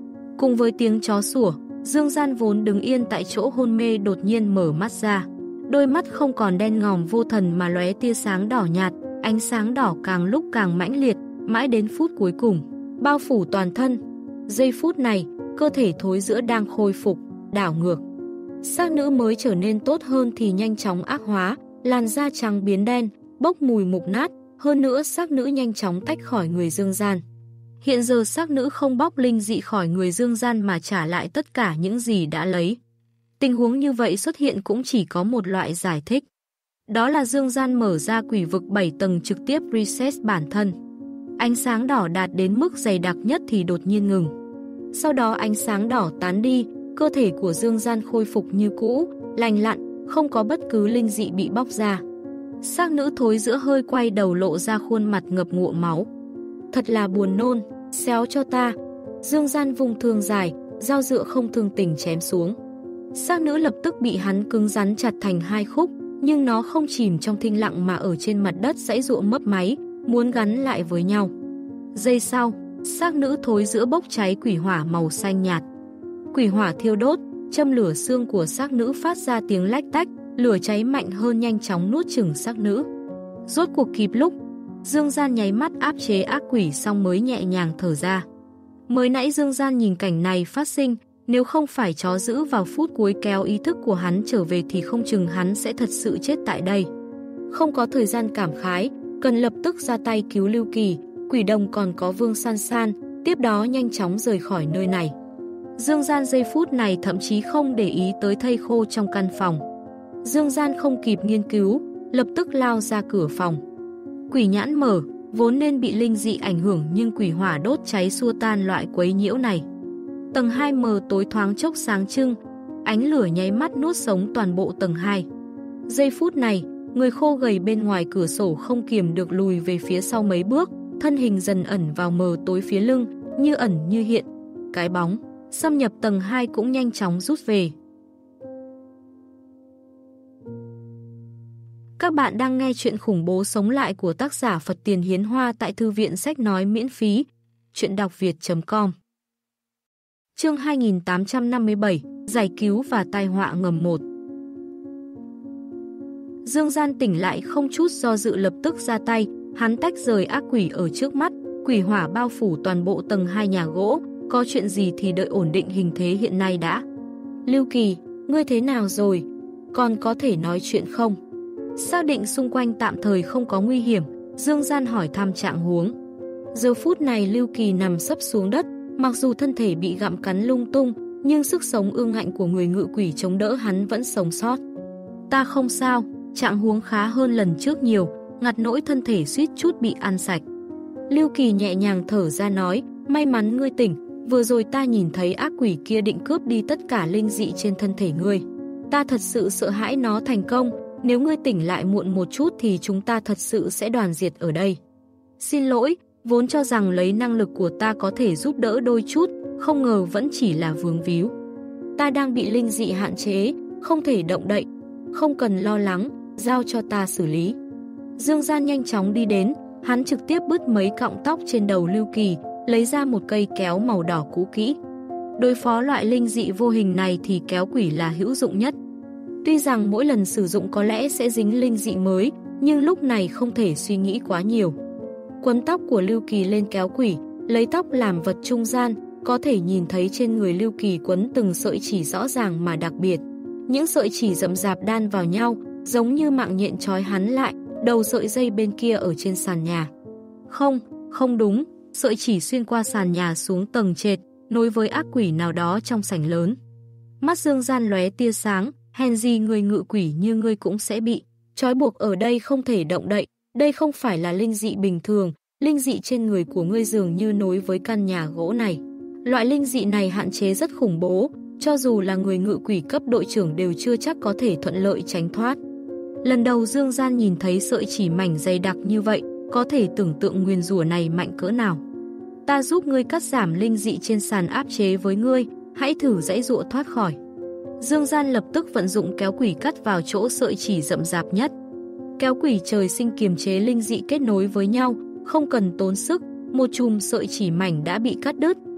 Cùng với tiếng chó sủa, Dương Gian vốn đứng yên tại chỗ hôn mê đột nhiên mở mắt ra. Đôi mắt không còn đen ngòm vô thần mà lóe tia sáng đỏ nhạt, ánh sáng đỏ càng lúc càng mãnh liệt, mãi đến phút cuối cùng, bao phủ toàn thân. Giây phút này, cơ thể thối rữa đang khôi phục, đảo ngược. Xác nữ mới trở nên tốt hơn thì nhanh chóng ác hóa, làn da trắng biến đen, bốc mùi mục nát, hơn nữa xác nữ nhanh chóng tách khỏi người Dương Gian. Hiện giờ xác nữ không bóc linh dị khỏi người Dương Gian mà trả lại tất cả những gì đã lấy. Tình huống như vậy xuất hiện cũng chỉ có một loại giải thích. Đó là Dương Gian mở ra quỷ vực bảy tầng trực tiếp reset bản thân. Ánh sáng đỏ đạt đến mức dày đặc nhất thì đột nhiên ngừng. Sau đó ánh sáng đỏ tán đi, cơ thể của Dương Gian khôi phục như cũ, lành lặn, không có bất cứ linh dị bị bóc ra. Xác nữ thối giữa hơi quay đầu lộ ra khuôn mặt ngập ngụa máu. Thật là buồn nôn, xéo cho ta. Dương Gian vung thương dài, dao dựa không thương tình chém xuống. Xác nữ lập tức bị hắn cứng rắn chặt thành hai khúc, nhưng nó không chìm trong thinh lặng mà ở trên mặt đất giãy giụa mấp máy, muốn gắn lại với nhau. Giây sau, xác nữ thối giữa bốc cháy quỷ hỏa màu xanh nhạt. Quỷ hỏa thiêu đốt, châm lửa xương của xác nữ phát ra tiếng lách tách, lửa cháy mạnh hơn nhanh chóng nuốt chửng xác nữ. Rốt cuộc kịp lúc, Dương Gian nháy mắt áp chế ác quỷ xong mới nhẹ nhàng thở ra. Mới nãy Dương Gian nhìn cảnh này phát sinh, nếu không phải chó giữ vào phút cuối kéo ý thức của hắn trở về thì không chừng hắn sẽ thật sự chết tại đây. Không có thời gian cảm khái, cần lập tức ra tay cứu Lưu Kỳ, Quỷ Đồng còn có Vương San San, tiếp đó nhanh chóng rời khỏi nơi này. Dương Gian giây phút này thậm chí không để ý tới thây khô trong căn phòng. Dương Gian không kịp nghiên cứu, lập tức lao ra cửa phòng. Quỷ nhãn mở, vốn nên bị linh dị ảnh hưởng nhưng quỷ hỏa đốt cháy xua tan loại quấy nhiễu này. Tầng hai mờ tối thoáng chốc sáng trưng, ánh lửa nháy mắt nuốt sống toàn bộ tầng hai. Giây phút này, người khô gầy bên ngoài cửa sổ không kiềm được lùi về phía sau mấy bước, thân hình dần ẩn vào mờ tối phía lưng, như ẩn như hiện. Cái bóng xâm nhập tầng hai cũng nhanh chóng rút về. Các bạn đang nghe chuyện khủng bố sống lại của tác giả Phật Tiền Hiến Hoa tại Thư viện Sách Nói miễn phí. Chuyện đọc việt chấm com. Chương hai nghìn tám trăm năm mươi bảy, Giải cứu và tai họa ngầm một. Dương Gian tỉnh lại không chút do dự lập tức ra tay, hắn tách rời ác quỷ ở trước mắt, quỷ hỏa bao phủ toàn bộ tầng hai nhà gỗ, có chuyện gì thì đợi ổn định hình thế hiện nay đã. Lưu Kỳ, ngươi thế nào rồi? Còn có thể nói chuyện không? Xác định xung quanh tạm thời không có nguy hiểm, Dương Gian hỏi thăm trạng huống. Giờ phút này Lưu Kỳ nằm sấp xuống đất, mặc dù thân thể bị gặm cắn lung tung, nhưng sức sống ương ngạnh của người ngự quỷ chống đỡ hắn vẫn sống sót. Ta không sao, trạng huống khá hơn lần trước nhiều, ngặt nỗi thân thể suýt chút bị ăn sạch. Lưu Kỳ nhẹ nhàng thở ra nói, may mắn ngươi tỉnh, vừa rồi ta nhìn thấy ác quỷ kia định cướp đi tất cả linh dị trên thân thể ngươi. Ta thật sự sợ hãi nó thành công, nếu ngươi tỉnh lại muộn một chút thì chúng ta thật sự sẽ đoàn diệt ở đây. Xin lỗi, vốn cho rằng lấy năng lực của ta có thể giúp đỡ đôi chút, không ngờ vẫn chỉ là vướng víu. Ta đang bị linh dị hạn chế, không thể động đậy, không cần lo lắng, giao cho ta xử lý. Dương Gian nhanh chóng đi đến, hắn trực tiếp bứt mấy cọng tóc trên đầu Lưu Kỳ, lấy ra một cây kéo màu đỏ cũ kỹ. Đối phó loại linh dị vô hình này thì kéo quỷ là hữu dụng nhất. Tuy rằng mỗi lần sử dụng có lẽ sẽ dính linh dị mới, nhưng lúc này không thể suy nghĩ quá nhiều. Quấn tóc của Lưu Kỳ lên kéo quỷ, lấy tóc làm vật trung gian, có thể nhìn thấy trên người Lưu Kỳ quấn từng sợi chỉ rõ ràng mà đặc biệt. Những sợi chỉ rậm rạp đan vào nhau, giống như mạng nhện trói hắn lại, đầu sợi dây bên kia ở trên sàn nhà. Không, không đúng, sợi chỉ xuyên qua sàn nhà xuống tầng trệt, nối với ác quỷ nào đó trong sảnh lớn. Mắt Dương Gian lóe tia sáng, hèn gì người ngự quỷ như ngươi cũng sẽ bị trói buộc ở đây không thể động đậy. Đây không phải là linh dị bình thường, linh dị trên người của ngươi dường như nối với căn nhà gỗ này. Loại linh dị này hạn chế rất khủng bố, cho dù là người ngự quỷ cấp đội trưởng đều chưa chắc có thể thuận lợi tránh thoát. Lần đầu Dương Gian nhìn thấy sợi chỉ mảnh dày đặc như vậy, có thể tưởng tượng nguyền rủa này mạnh cỡ nào. Ta giúp ngươi cắt giảm linh dị trên sàn áp chế với ngươi, hãy thử giãy giụa thoát khỏi. Dương Gian lập tức vận dụng kéo quỷ cắt vào chỗ sợi chỉ rậm rạp nhất. Kéo quỷ trời sinh kiềm chế linh dị kết nối với nhau, không cần tốn sức, một chùm sợi chỉ mảnh đã bị cắt đứt,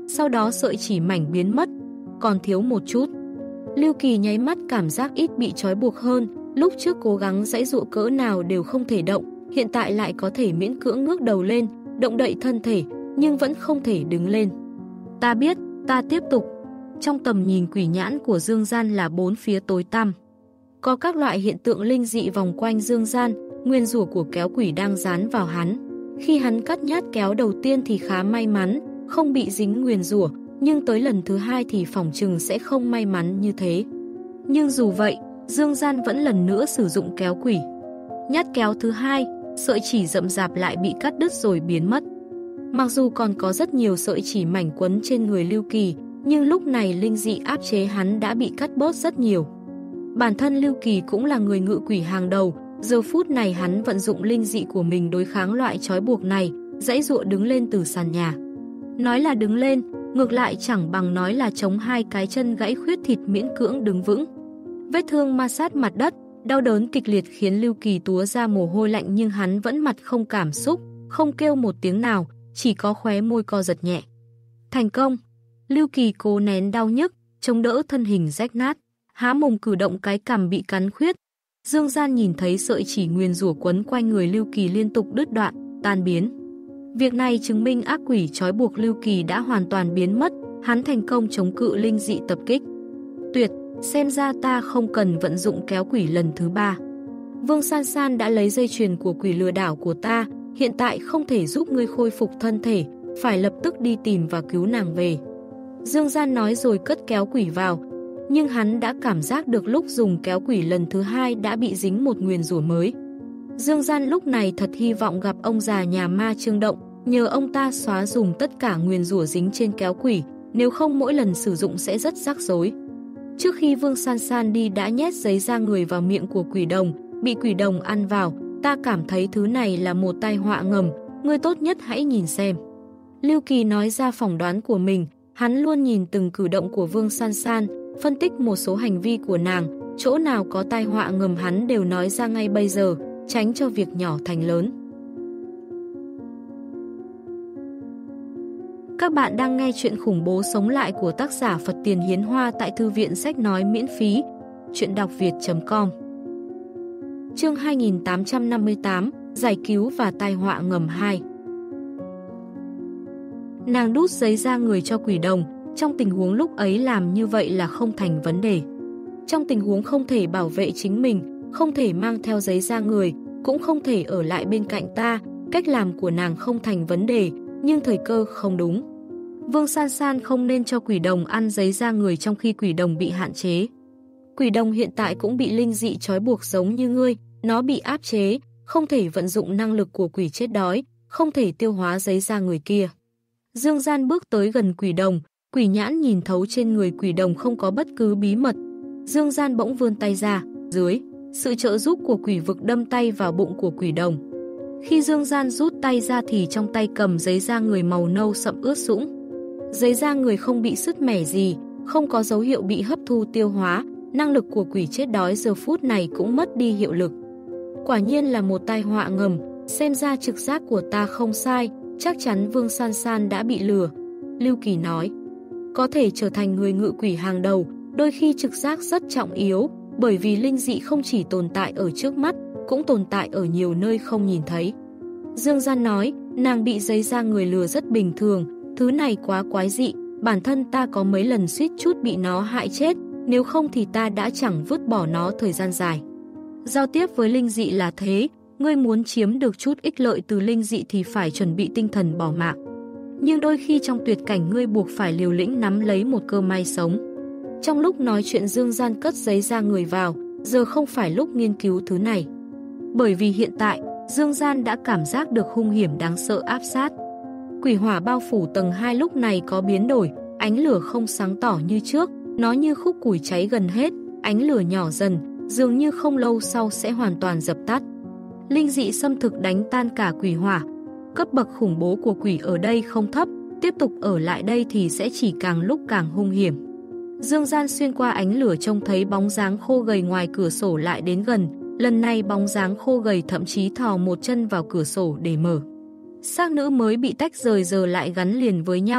sau đó sợi chỉ mảnh biến mất, còn thiếu một chút. Lưu Kỳ nháy mắt cảm giác ít bị trói buộc hơn, lúc trước cố gắng giãy giụa cỡ nào đều không thể động, hiện tại lại có thể miễn cưỡng ngước đầu lên, động đậy thân thể, nhưng vẫn không thể đứng lên. Ta biết, ta tiếp tục. Trong tầm nhìn quỷ nhãn của Dương Gian là bốn phía tối tăm. Có các loại hiện tượng linh dị vòng quanh Dương Gian, nguyên rủa của kéo quỷ đang dán vào hắn. Khi hắn cắt nhát kéo đầu tiên thì khá may mắn, không bị dính nguyền rủa, nhưng tới lần thứ hai thì phỏng chừng sẽ không may mắn như thế. Nhưng dù vậy, Dương Gian vẫn lần nữa sử dụng kéo quỷ. Nhát kéo thứ hai, sợi chỉ rậm rạp lại bị cắt đứt rồi biến mất. Mặc dù còn có rất nhiều sợi chỉ mảnh quấn trên người Lưu Kỳ, nhưng lúc này linh dị áp chế hắn đã bị cắt bớt rất nhiều. Bản thân Lưu Kỳ cũng là người ngự quỷ hàng đầu, giờ phút này hắn vận dụng linh dị của mình đối kháng loại trói buộc này, giãy giụa đứng lên từ sàn nhà. Nói là đứng lên, ngược lại chẳng bằng nói là chống hai cái chân gãy khuyết thịt miễn cưỡng đứng vững. Vết thương ma sát mặt đất, đau đớn kịch liệt khiến Lưu Kỳ túa ra mồ hôi lạnh, nhưng hắn vẫn mặt không cảm xúc, không kêu một tiếng nào, chỉ có khóe môi co giật nhẹ. Thành công! Lưu Kỳ cố nén đau nhức, chống đỡ thân hình rách nát, há mồm cử động cái cằm bị cắn khuyết. Dương Gian nhìn thấy sợi chỉ nguyền rủa quấn quanh người Lưu Kỳ liên tục đứt đoạn, tan biến. Việc này chứng minh ác quỷ trói buộc Lưu Kỳ đã hoàn toàn biến mất, hắn thành công chống cự linh dị tập kích. Tuyệt, xem ra ta không cần vận dụng kéo quỷ lần thứ ba. Vương San San đã lấy dây chuyền của quỷ lừa đảo của ta, hiện tại không thể giúp ngươi khôi phục thân thể, phải lập tức đi tìm và cứu nàng về. Dương Gian nói rồi cất kéo quỷ vào, nhưng hắn đã cảm giác được lúc dùng kéo quỷ lần thứ hai đã bị dính một nguyền rủa mới. Dương Gian lúc này thật hy vọng gặp ông già nhà ma Trương Động, nhờ ông ta xóa dùng tất cả nguyền rủa dính trên kéo quỷ, nếu không mỗi lần sử dụng sẽ rất rắc rối. Trước khi Vương San San đi đã nhét giấy da người vào miệng của quỷ đồng, bị quỷ đồng ăn vào, ta cảm thấy thứ này là một tai họa ngầm, ngươi tốt nhất hãy nhìn xem. Lưu Kỳ nói ra phỏng đoán của mình, hắn luôn nhìn từng cử động của Vương San San, phân tích một số hành vi của nàng, chỗ nào có tai họa ngầm hắn đều nói ra ngay bây giờ, tránh cho việc nhỏ thành lớn. Các bạn đang nghe chuyện khủng bố sống lại của tác giả Phật Tiền Hiến Hoa tại Thư viện Sách Nói miễn phí, chuyện đọc việt chấm com. Chương hai nghìn tám trăm năm mươi tám, Giải cứu và tai họa ngầm hai. Nàng đút giấy da người cho quỷ đồng, trong tình huống lúc ấy làm như vậy là không thành vấn đề. Trong tình huống không thể bảo vệ chính mình, không thể mang theo giấy da người, cũng không thể ở lại bên cạnh ta, cách làm của nàng không thành vấn đề, nhưng thời cơ không đúng. Vương San San không nên cho quỷ đồng ăn giấy da người trong khi quỷ đồng bị hạn chế. Quỷ đồng hiện tại cũng bị linh dị trói buộc giống như ngươi, nó bị áp chế, không thể vận dụng năng lực của quỷ chết đói, không thể tiêu hóa giấy da người kia. Dương Gian bước tới gần quỷ đồng, quỷ nhãn nhìn thấu trên người quỷ đồng không có bất cứ bí mật. Dương Gian bỗng vươn tay ra, dưới sự trợ giúp của quỷ vực đâm tay vào bụng của quỷ đồng. Khi Dương Gian rút tay ra thì trong tay cầm giấy da người màu nâu sậm ướt sũng. Giấy da người không bị sứt mẻ gì, không có dấu hiệu bị hấp thu tiêu hóa, năng lực của quỷ chết đói giờ phút này cũng mất đi hiệu lực. Quả nhiên là một tai họa ngầm, xem ra trực giác của ta không sai, chắc chắn Vương San San đã bị lừa. Lưu Kỳ nói, có thể trở thành người ngự quỷ hàng đầu, đôi khi trực giác rất trọng yếu, bởi vì linh dị không chỉ tồn tại ở trước mắt, cũng tồn tại ở nhiều nơi không nhìn thấy. Dương Gian nói, nàng bị giấy da người lừa rất bình thường, thứ này quá quái dị, bản thân ta có mấy lần suýt chút bị nó hại chết, nếu không thì ta đã chẳng vứt bỏ nó thời gian dài. Giao tiếp với linh dị là thế, ngươi muốn chiếm được chút ích lợi từ linh dị thì phải chuẩn bị tinh thần bỏ mạng. Nhưng đôi khi trong tuyệt cảnh ngươi buộc phải liều lĩnh nắm lấy một cơ may sống. Trong lúc nói chuyện Dương Gian cất giấy da người vào, giờ không phải lúc nghiên cứu thứ này. Bởi vì hiện tại, Dương Gian đã cảm giác được hung hiểm đáng sợ áp sát. Quỷ hỏa bao phủ tầng hai lúc này có biến đổi, ánh lửa không sáng tỏ như trước, nó như khúc củi cháy gần hết, ánh lửa nhỏ dần, dường như không lâu sau sẽ hoàn toàn dập tắt. Linh dị xâm thực đánh tan cả quỷ hỏa. Cấp bậc khủng bố của quỷ ở đây không thấp, tiếp tục ở lại đây thì sẽ chỉ càng lúc càng hung hiểm. Dương Gian xuyên qua ánh lửa trông thấy bóng dáng khô gầy ngoài cửa sổ lại đến gần, lần này bóng dáng khô gầy thậm chí thò một chân vào cửa sổ để mở. Xác nữ mới bị tách rời giờ lại gắn liền với nhau,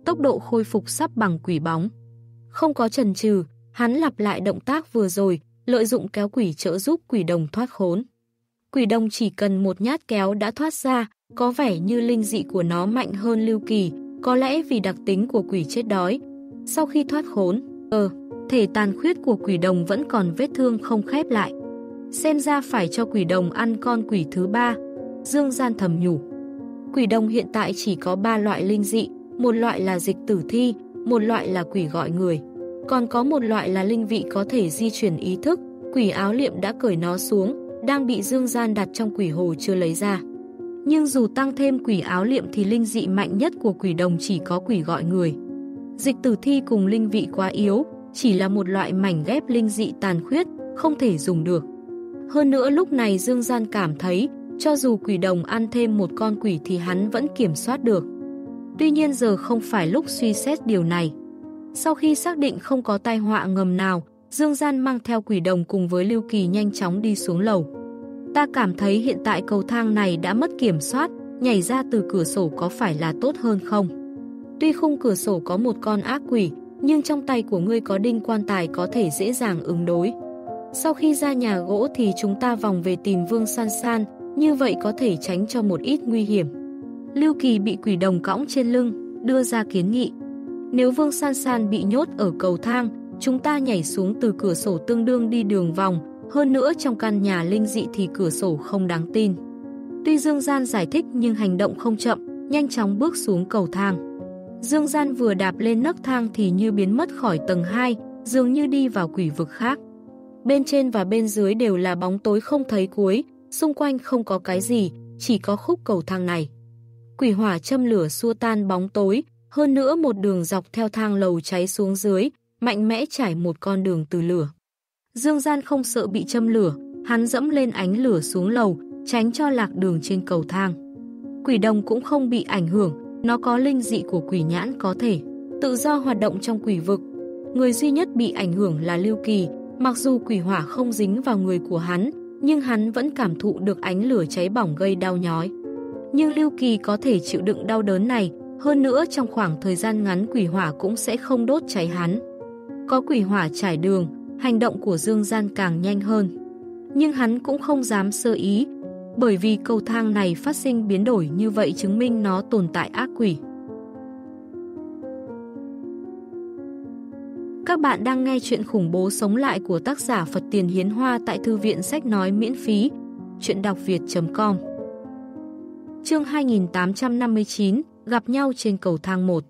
tốc độ khôi phục sắp bằng quỷ bóng. Không có chần chừ, hắn lặp lại động tác vừa rồi, lợi dụng kéo quỷ trợ giúp quỷ đồng thoát khốn. Quỷ đồng chỉ cần một nhát kéo đã thoát ra, có vẻ như linh dị của nó mạnh hơn Lưu Kỳ, có lẽ vì đặc tính của quỷ chết đói. Sau khi thoát khốn, ờ, thể tàn khuyết của quỷ đồng vẫn còn vết thương không khép lại. Xem ra phải cho quỷ đồng ăn con quỷ thứ ba, Dương Gian thầm nhủ. Quỷ đồng hiện tại chỉ có ba loại linh dị, một loại là dịch tử thi, một loại là quỷ gọi người. Còn có một loại là linh vị có thể di chuyển ý thức, quỷ áo liệm đã cởi nó xuống, đang bị Dương Gian đặt trong quỷ hồ chưa lấy ra. Nhưng dù tăng thêm quỷ áo liệm thì linh dị mạnh nhất của quỷ đồng chỉ có quỷ gọi người. Dịch tử thi cùng linh vị quá yếu, chỉ là một loại mảnh ghép linh dị tàn khuyết, không thể dùng được. Hơn nữa lúc này Dương Gian cảm thấy, cho dù quỷ đồng ăn thêm một con quỷ thì hắn vẫn kiểm soát được. Tuy nhiên giờ không phải lúc suy xét điều này. Sau khi xác định không có tai họa ngầm nào, Dương Gian mang theo quỷ đồng cùng với Lưu Kỳ nhanh chóng đi xuống lầu. Ta cảm thấy hiện tại cầu thang này đã mất kiểm soát, nhảy ra từ cửa sổ có phải là tốt hơn không? Tuy khung cửa sổ có một con ác quỷ, nhưng trong tay của ngươi có đinh quan tài có thể dễ dàng ứng đối. Sau khi ra nhà gỗ thì chúng ta vòng về tìm Vương San San, như vậy có thể tránh cho một ít nguy hiểm. Lưu Kỳ bị quỷ đồng cõng trên lưng, đưa ra kiến nghị. Nếu Vương San San bị nhốt ở cầu thang, chúng ta nhảy xuống từ cửa sổ tương đương đi đường vòng, hơn nữa trong căn nhà linh dị thì cửa sổ không đáng tin. Tuy Dương Gian giải thích nhưng hành động không chậm, nhanh chóng bước xuống cầu thang. Dương Gian vừa đạp lên nấc thang thì như biến mất khỏi tầng hai, dường như đi vào quỷ vực khác. Bên trên và bên dưới đều là bóng tối không thấy cuối, xung quanh không có cái gì, chỉ có khúc cầu thang này. Quỷ hỏa châm lửa xua tan bóng tối, hơn nữa một đường dọc theo thang lầu cháy xuống dưới, mạnh mẽ trải một con đường từ lửa. Dương Gian không sợ bị châm lửa, hắn dẫm lên ánh lửa xuống lầu, tránh cho lạc đường trên cầu thang. Quỷ đồng cũng không bị ảnh hưởng, nó có linh dị của quỷ nhãn có thể tự do hoạt động trong quỷ vực. Người duy nhất bị ảnh hưởng là Lưu Kỳ, mặc dù quỷ hỏa không dính vào người của hắn, nhưng hắn vẫn cảm thụ được ánh lửa cháy bỏng gây đau nhói. Nhưng Lưu Kỳ có thể chịu đựng đau đớn này, hơn nữa trong khoảng thời gian ngắn quỷ hỏa cũng sẽ không đốt cháy hắn. Có quỷ hỏa trải đường, hành động của Dương Gian càng nhanh hơn. Nhưng hắn cũng không dám sơ ý, bởi vì cầu thang này phát sinh biến đổi như vậy chứng minh nó tồn tại ác quỷ. Các bạn đang nghe chuyện khủng bố sống lại của tác giả Phật Tiền Hiến Hoa tại Thư viện Sách Nói miễn phí, chuyện đọc việt chấm com. Chương hai nghìn tám trăm năm mươi chín, gặp nhau trên cầu thang một.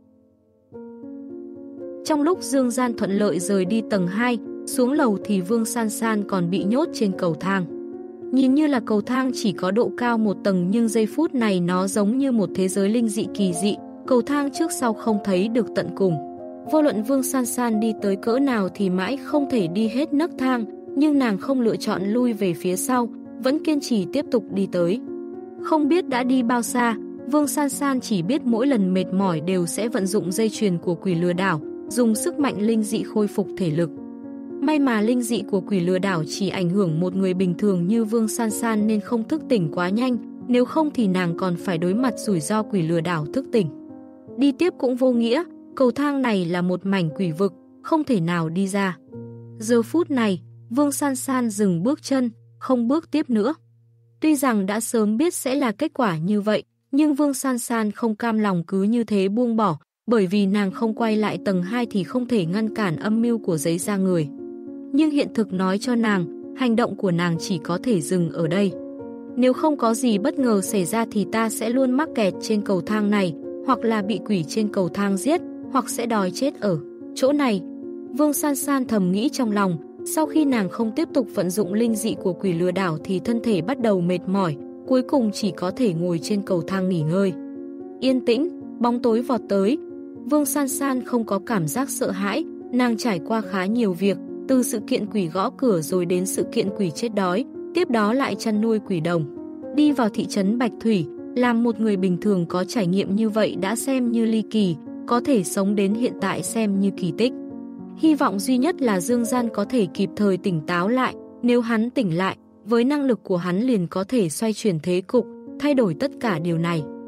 Trong lúc Dương Gian thuận lợi rời đi tầng hai, xuống lầu thì Vương San San còn bị nhốt trên cầu thang. Nhìn như là cầu thang chỉ có độ cao một tầng nhưng giây phút này nó giống như một thế giới linh dị kỳ dị, cầu thang trước sau không thấy được tận cùng. Vô luận Vương San San đi tới cỡ nào thì mãi không thể đi hết nấc thang, nhưng nàng không lựa chọn lui về phía sau, vẫn kiên trì tiếp tục đi tới. Không biết đã đi bao xa, Vương San San chỉ biết mỗi lần mệt mỏi đều sẽ vận dụng dây chuyền của quỷ lừa đảo, dùng sức mạnh linh dị khôi phục thể lực. May mà linh dị của quỷ lừa đảo chỉ ảnh hưởng một người bình thường như Vương San San nên không thức tỉnh quá nhanh, nếu không thì nàng còn phải đối mặt rủi ro quỷ lừa đảo thức tỉnh. Đi tiếp cũng vô nghĩa, cầu thang này là một mảnh quỷ vực, không thể nào đi ra. Giờ phút này, Vương San San dừng bước chân, không bước tiếp nữa. Tuy rằng đã sớm biết sẽ là kết quả như vậy, nhưng Vương San San không cam lòng cứ như thế buông bỏ, bởi vì nàng không quay lại tầng hai thì không thể ngăn cản âm mưu của giấy da người. Nhưng hiện thực nói cho nàng, hành động của nàng chỉ có thể dừng ở đây. Nếu không có gì bất ngờ xảy ra thì ta sẽ luôn mắc kẹt trên cầu thang này, hoặc là bị quỷ trên cầu thang giết, hoặc sẽ đòi chết ở chỗ này. Vương San San thầm nghĩ trong lòng, sau khi nàng không tiếp tục vận dụng linh dị của quỷ lừa đảo thì thân thể bắt đầu mệt mỏi, cuối cùng chỉ có thể ngồi trên cầu thang nghỉ ngơi. Yên tĩnh, bóng tối vọt tới. Vương San San không có cảm giác sợ hãi, nàng trải qua khá nhiều việc, từ sự kiện quỷ gõ cửa rồi đến sự kiện quỷ chết đói, tiếp đó lại chăn nuôi quỷ đồng. Đi vào thị trấn Bạch Thủy, làm một người bình thường có trải nghiệm như vậy đã xem như ly kỳ, có thể sống đến hiện tại xem như kỳ tích. Hy vọng duy nhất là Dương Gian có thể kịp thời tỉnh táo lại, nếu hắn tỉnh lại, với năng lực của hắn liền có thể xoay chuyển thế cục, thay đổi tất cả điều này.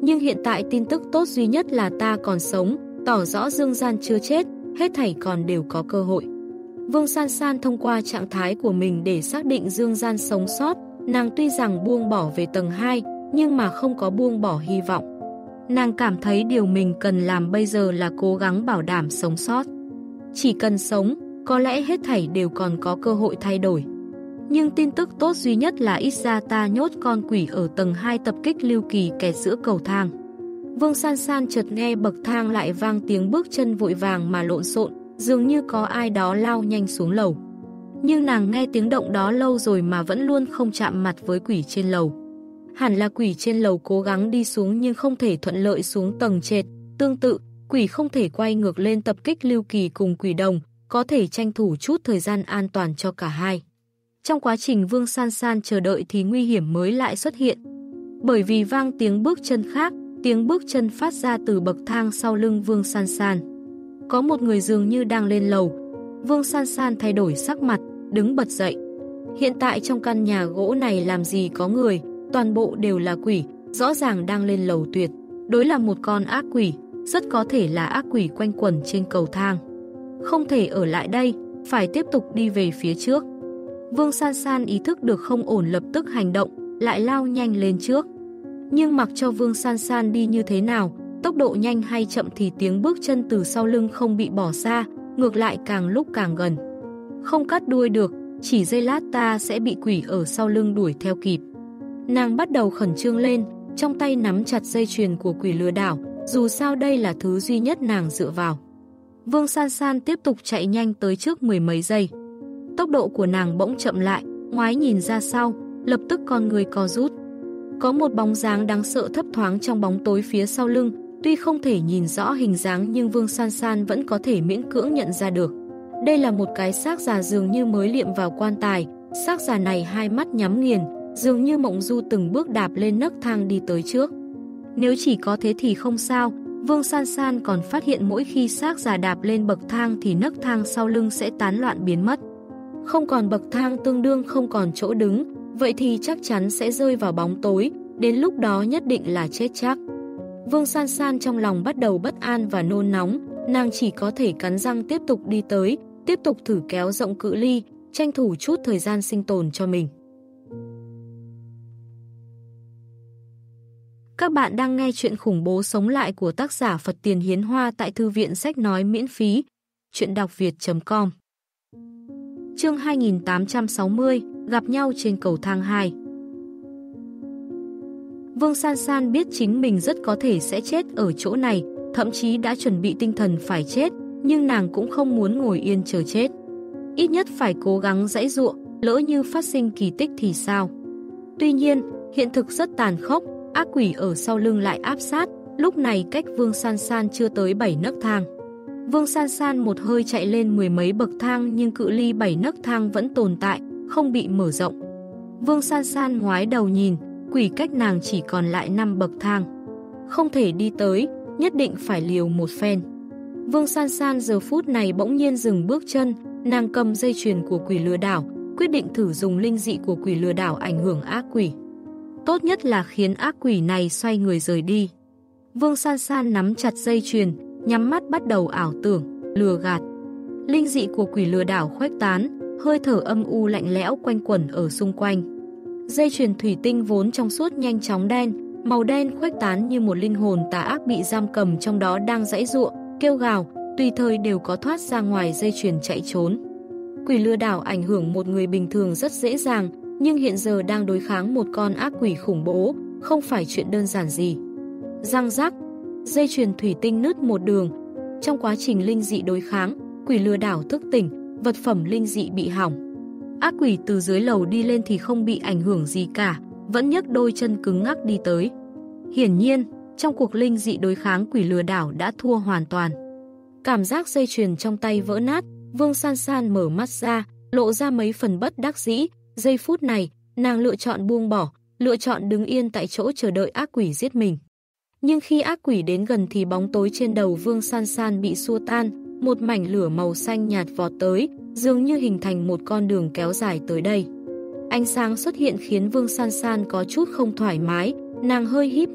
Nhưng hiện tại tin tức tốt duy nhất là ta còn sống, tỏ rõ Dương Gian chưa chết, hết thảy còn đều có cơ hội. Vương San San thông qua trạng thái của mình để xác định Dương Gian sống sót, nàng tuy rằng buông bỏ về tầng hai, nhưng mà không có buông bỏ hy vọng. Nàng cảm thấy điều mình cần làm bây giờ là cố gắng bảo đảm sống sót. Chỉ cần sống, có lẽ hết thảy đều còn có cơ hội thay đổi. Nhưng tin tức tốt duy nhất là ít ra ta nhốt con quỷ ở tầng hai tập kích Lưu Kỳ kẹt giữa cầu thang. Vương San San chợt nghe bậc thang lại vang tiếng bước chân vội vàng mà lộn xộn, dường như có ai đó lao nhanh xuống lầu. Nhưng nàng nghe tiếng động đó lâu rồi mà vẫn luôn không chạm mặt với quỷ trên lầu. Hẳn là quỷ trên lầu cố gắng đi xuống nhưng không thể thuận lợi xuống tầng trệt. Tương tự, quỷ không thể quay ngược lên tập kích Lưu Kỳ cùng quỷ đồng, có thể tranh thủ chút thời gian an toàn cho cả hai. Trong quá trình Vương San San chờ đợi thì nguy hiểm mới lại xuất hiện. Bởi vì vang tiếng bước chân khác, tiếng bước chân phát ra từ bậc thang sau lưng Vương San San. Có một người dường như đang lên lầu. Vương San San thay đổi sắc mặt, đứng bật dậy. Hiện tại trong căn nhà gỗ này làm gì có người, toàn bộ đều là quỷ, rõ ràng đang lên lầu tuyệt. Đối là một con ác quỷ, rất có thể là ác quỷ quanh quẩn trên cầu thang. Không thể ở lại đây, phải tiếp tục đi về phía trước. Vương San San ý thức được không ổn lập tức hành động, lại lao nhanh lên trước. Nhưng mặc cho Vương San San đi như thế nào, tốc độ nhanh hay chậm thì tiếng bước chân từ sau lưng không bị bỏ xa, ngược lại càng lúc càng gần. Không cắt đuôi được, chỉ giây lát ta sẽ bị quỷ ở sau lưng đuổi theo kịp. Nàng bắt đầu khẩn trương lên, trong tay nắm chặt dây chuyền của quỷ lừa đảo, dù sao đây là thứ duy nhất nàng dựa vào. Vương San San tiếp tục chạy nhanh tới trước mười mấy giây. Tốc độ của nàng bỗng chậm lại, ngoái nhìn ra sau, lập tức con người co rút. Có một bóng dáng đáng sợ thấp thoáng trong bóng tối phía sau lưng, tuy không thể nhìn rõ hình dáng nhưng Vương San San vẫn có thể miễn cưỡng nhận ra được. Đây là một cái xác già dường như mới liệm vào quan tài, xác già này hai mắt nhắm nghiền, dường như mộng du từng bước đạp lên nấc thang đi tới trước. Nếu chỉ có thế thì không sao, Vương San San còn phát hiện mỗi khi xác già đạp lên bậc thang thì nấc thang sau lưng sẽ tán loạn biến mất. Không còn bậc thang tương đương không còn chỗ đứng, vậy thì chắc chắn sẽ rơi vào bóng tối, đến lúc đó nhất định là chết chắc. Vương San San trong lòng bắt đầu bất an và nôn nóng, nàng chỉ có thể cắn răng tiếp tục đi tới, tiếp tục thử kéo rộng cự ly, tranh thủ chút thời gian sinh tồn cho mình. Các bạn đang nghe chuyện khủng bố sống lại của tác giả Phật Tiền Hiến Hoa tại Thư viện Sách Nói miễn phí, chuyện đọc việt chấm com. Chương hai nghìn tám trăm sáu mươi, gặp nhau trên cầu thang hai. Vương San San biết chính mình rất có thể sẽ chết ở chỗ này, thậm chí đã chuẩn bị tinh thần phải chết, nhưng nàng cũng không muốn ngồi yên chờ chết. Ít nhất phải cố gắng giãy giụa, lỡ như phát sinh kỳ tích thì sao? Tuy nhiên, hiện thực rất tàn khốc, ác quỷ ở sau lưng lại áp sát, lúc này cách Vương San San chưa tới bảy nấc thang. Vương San San một hơi chạy lên mười mấy bậc thang nhưng cự ly bảy nấc thang vẫn tồn tại, không bị mở rộng. Vương San San ngoái đầu nhìn, quỷ cách nàng chỉ còn lại năm bậc thang. Không thể đi tới, nhất định phải liều một phen. Vương San San giờ phút này bỗng nhiên dừng bước chân, nàng cầm dây chuyền của quỷ lừa đảo, quyết định thử dùng linh dị của quỷ lừa đảo ảnh hưởng ác quỷ. Tốt nhất là khiến ác quỷ này xoay người rời đi. Vương San San nắm chặt dây chuyền, nhắm mắt bắt đầu ảo tưởng, lừa gạt. Linh dị của quỷ lừa đảo khuếch tán, hơi thở âm u lạnh lẽo quanh quẩn ở xung quanh. Dây chuyền thủy tinh vốn trong suốt nhanh chóng đen, màu đen khuếch tán như một linh hồn tà ác bị giam cầm trong đó đang giãy giụa, kêu gào, tùy thời đều có thoát ra ngoài dây chuyền chạy trốn. Quỷ lừa đảo ảnh hưởng một người bình thường rất dễ dàng, nhưng hiện giờ đang đối kháng một con ác quỷ khủng bố, không phải chuyện đơn giản gì. Răng rắc, dây chuyền thủy tinh nứt một đường. Trong quá trình linh dị đối kháng, quỷ lừa đảo thức tỉnh, vật phẩm linh dị bị hỏng. Ác quỷ từ dưới lầu đi lên thì không bị ảnh hưởng gì cả, vẫn nhấc đôi chân cứng ngắc đi tới. Hiển nhiên, trong cuộc linh dị đối kháng quỷ lừa đảo đã thua hoàn toàn. Cảm giác dây chuyền trong tay vỡ nát, Vương San San mở mắt ra, lộ ra mấy phần bất đắc dĩ. Giây phút này, nàng lựa chọn buông bỏ, lựa chọn đứng yên tại chỗ chờ đợi ác quỷ giết mình. Nhưng khi ác quỷ đến gần thì bóng tối trên đầu Vương San San bị xua tan, một mảnh lửa màu xanh nhạt vọt tới, dường như hình thành một con đường kéo dài tới đây. Ánh sáng xuất hiện khiến Vương San San có chút không thoải mái, nàng hơi híp mắt,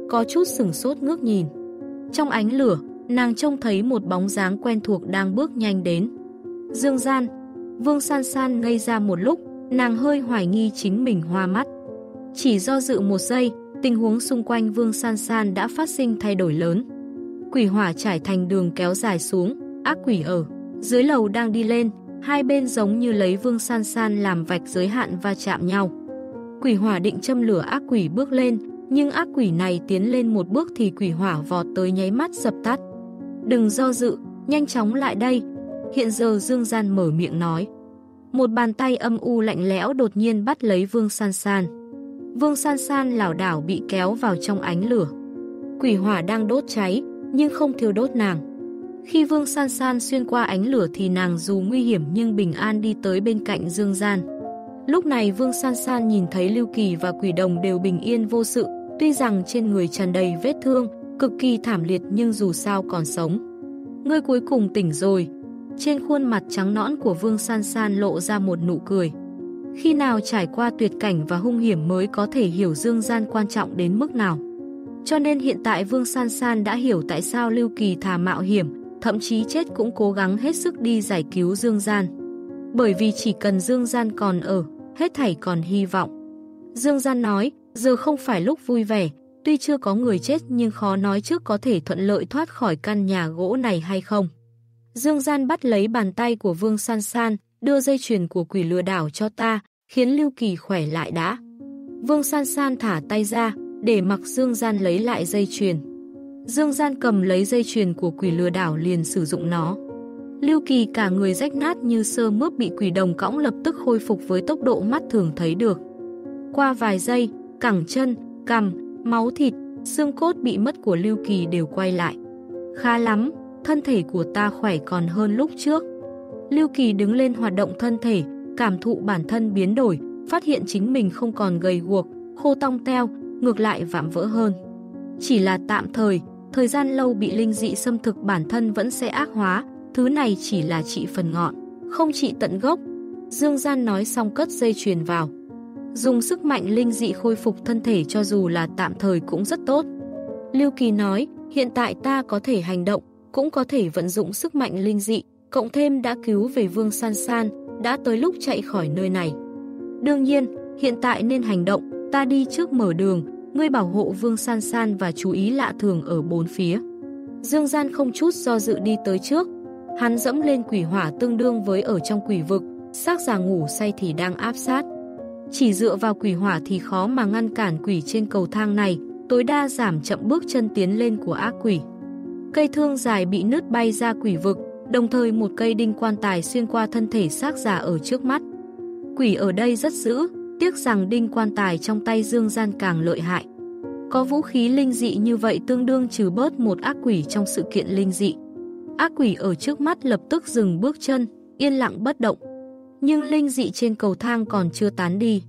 có chút sửng sốt ngước nhìn. Trong ánh lửa, nàng trông thấy một bóng dáng quen thuộc đang bước nhanh đến. Dương Gian. Vương San San ngây ra một lúc, nàng hơi hoài nghi chính mình hoa mắt. Chỉ do dự một giây, tình huống xung quanh Vương San San đã phát sinh thay đổi lớn. Quỷ hỏa trải thành đường kéo dài xuống, ác quỷ ở dưới lầu đang đi lên, hai bên giống như lấy Vương San San làm vạch giới hạn va chạm nhau. Quỷ hỏa định châm lửa ác quỷ bước lên, nhưng ác quỷ này tiến lên một bước thì quỷ hỏa vọt tới nháy mắt dập tắt. Đừng do dự, nhanh chóng lại đây. Hiện giờ Dương Gian mở miệng nói. Một bàn tay âm u lạnh lẽo đột nhiên bắt lấy Vương San San. Vương San San lảo đảo bị kéo vào trong ánh lửa. Quỷ hỏa đang đốt cháy, nhưng không thiêu đốt nàng. Khi Vương San San xuyên qua ánh lửa thì nàng dù nguy hiểm nhưng bình an đi tới bên cạnh Dương Gian. Lúc này Vương San San nhìn thấy Lưu Kỳ và Quỷ Đồng đều bình yên vô sự, tuy rằng trên người tràn đầy vết thương, cực kỳ thảm liệt nhưng dù sao còn sống. Ngươi cuối cùng tỉnh rồi. Trên khuôn mặt trắng nõn của Vương San San lộ ra một nụ cười. Khi nào trải qua tuyệt cảnh và hung hiểm mới có thể hiểu Dương Gian quan trọng đến mức nào. Cho nên hiện tại Vương San San đã hiểu tại sao Lưu Kỳ thà mạo hiểm, thậm chí chết cũng cố gắng hết sức đi giải cứu Dương Gian. Bởi vì chỉ cần Dương Gian còn ở, hết thảy còn hy vọng. Dương Gian nói, giờ không phải lúc vui vẻ, tuy chưa có người chết nhưng khó nói trước có thể thuận lợi thoát khỏi căn nhà gỗ này hay không. Dương Gian bắt lấy bàn tay của Vương San San, đưa dây chuyền của quỷ lừa đảo cho ta, khiến Lưu Kỳ khỏe lại đã. Vương San San thả tay ra, để mặc Dương Gian lấy lại dây chuyền. Dương Gian cầm lấy dây chuyền của quỷ lừa đảo liền sử dụng nó. Lưu Kỳ cả người rách nát như sơ mướp bị quỷ đồng cõng lập tức khôi phục với tốc độ mắt thường thấy được. Qua vài giây, cẳng chân, cằm, máu thịt, xương cốt bị mất của Lưu Kỳ đều quay lại. Khá lắm, thân thể của ta khỏe còn hơn lúc trước. Lưu Kỳ đứng lên hoạt động thân thể, cảm thụ bản thân biến đổi, phát hiện chính mình không còn gầy guộc, khô tong teo, ngược lại vạm vỡ hơn. Chỉ là tạm thời, thời gian lâu bị linh dị xâm thực bản thân vẫn sẽ ác hóa, thứ này chỉ là trị phần ngọn, không trị tận gốc. Dương Gian nói xong cất dây chuyền vào. Dùng sức mạnh linh dị khôi phục thân thể cho dù là tạm thời cũng rất tốt. Lưu Kỳ nói, hiện tại ta có thể hành động, cũng có thể vận dụng sức mạnh linh dị, cộng thêm đã cứu về Vương San San, đã tới lúc chạy khỏi nơi này. Đương nhiên, hiện tại nên hành động, ta đi trước mở đường, ngươi bảo hộ Vương San San và chú ý lạ thường ở bốn phía. Dương Gian không chút do dự đi tới trước, hắn dẫm lên quỷ hỏa tương đương với ở trong quỷ vực, xác già ngủ say thì đang áp sát. Chỉ dựa vào quỷ hỏa thì khó mà ngăn cản quỷ trên cầu thang này, tối đa giảm chậm bước chân tiến lên của ác quỷ. Cây thương dài bị nứt bay ra quỷ vực, đồng thời một cây đinh quan tài xuyên qua thân thể xác già ở trước mắt. Quỷ ở đây rất dữ, tiếc rằng đinh quan tài trong tay Dương Gian càng lợi hại. Có vũ khí linh dị như vậy tương đương trừ bớt một ác quỷ trong sự kiện linh dị. Ác quỷ ở trước mắt lập tức dừng bước chân, yên lặng bất động. Nhưng linh dị trên cầu thang còn chưa tán đi.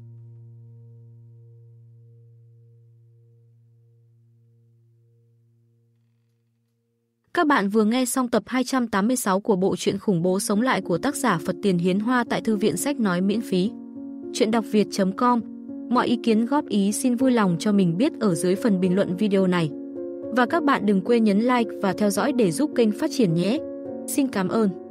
Các bạn vừa nghe xong tập hai trăm tám mươi sáu của bộ truyện khủng bố sống lại của tác giả Phật Tiền Hiến Hoa tại Thư viện Sách Nói miễn phí. Chuyện đọc việt chấm com. Mọi ý kiến góp ý xin vui lòng cho mình biết ở dưới phần bình luận video này. Và các bạn đừng quên nhấn like và theo dõi để giúp kênh phát triển nhé. Xin cảm ơn.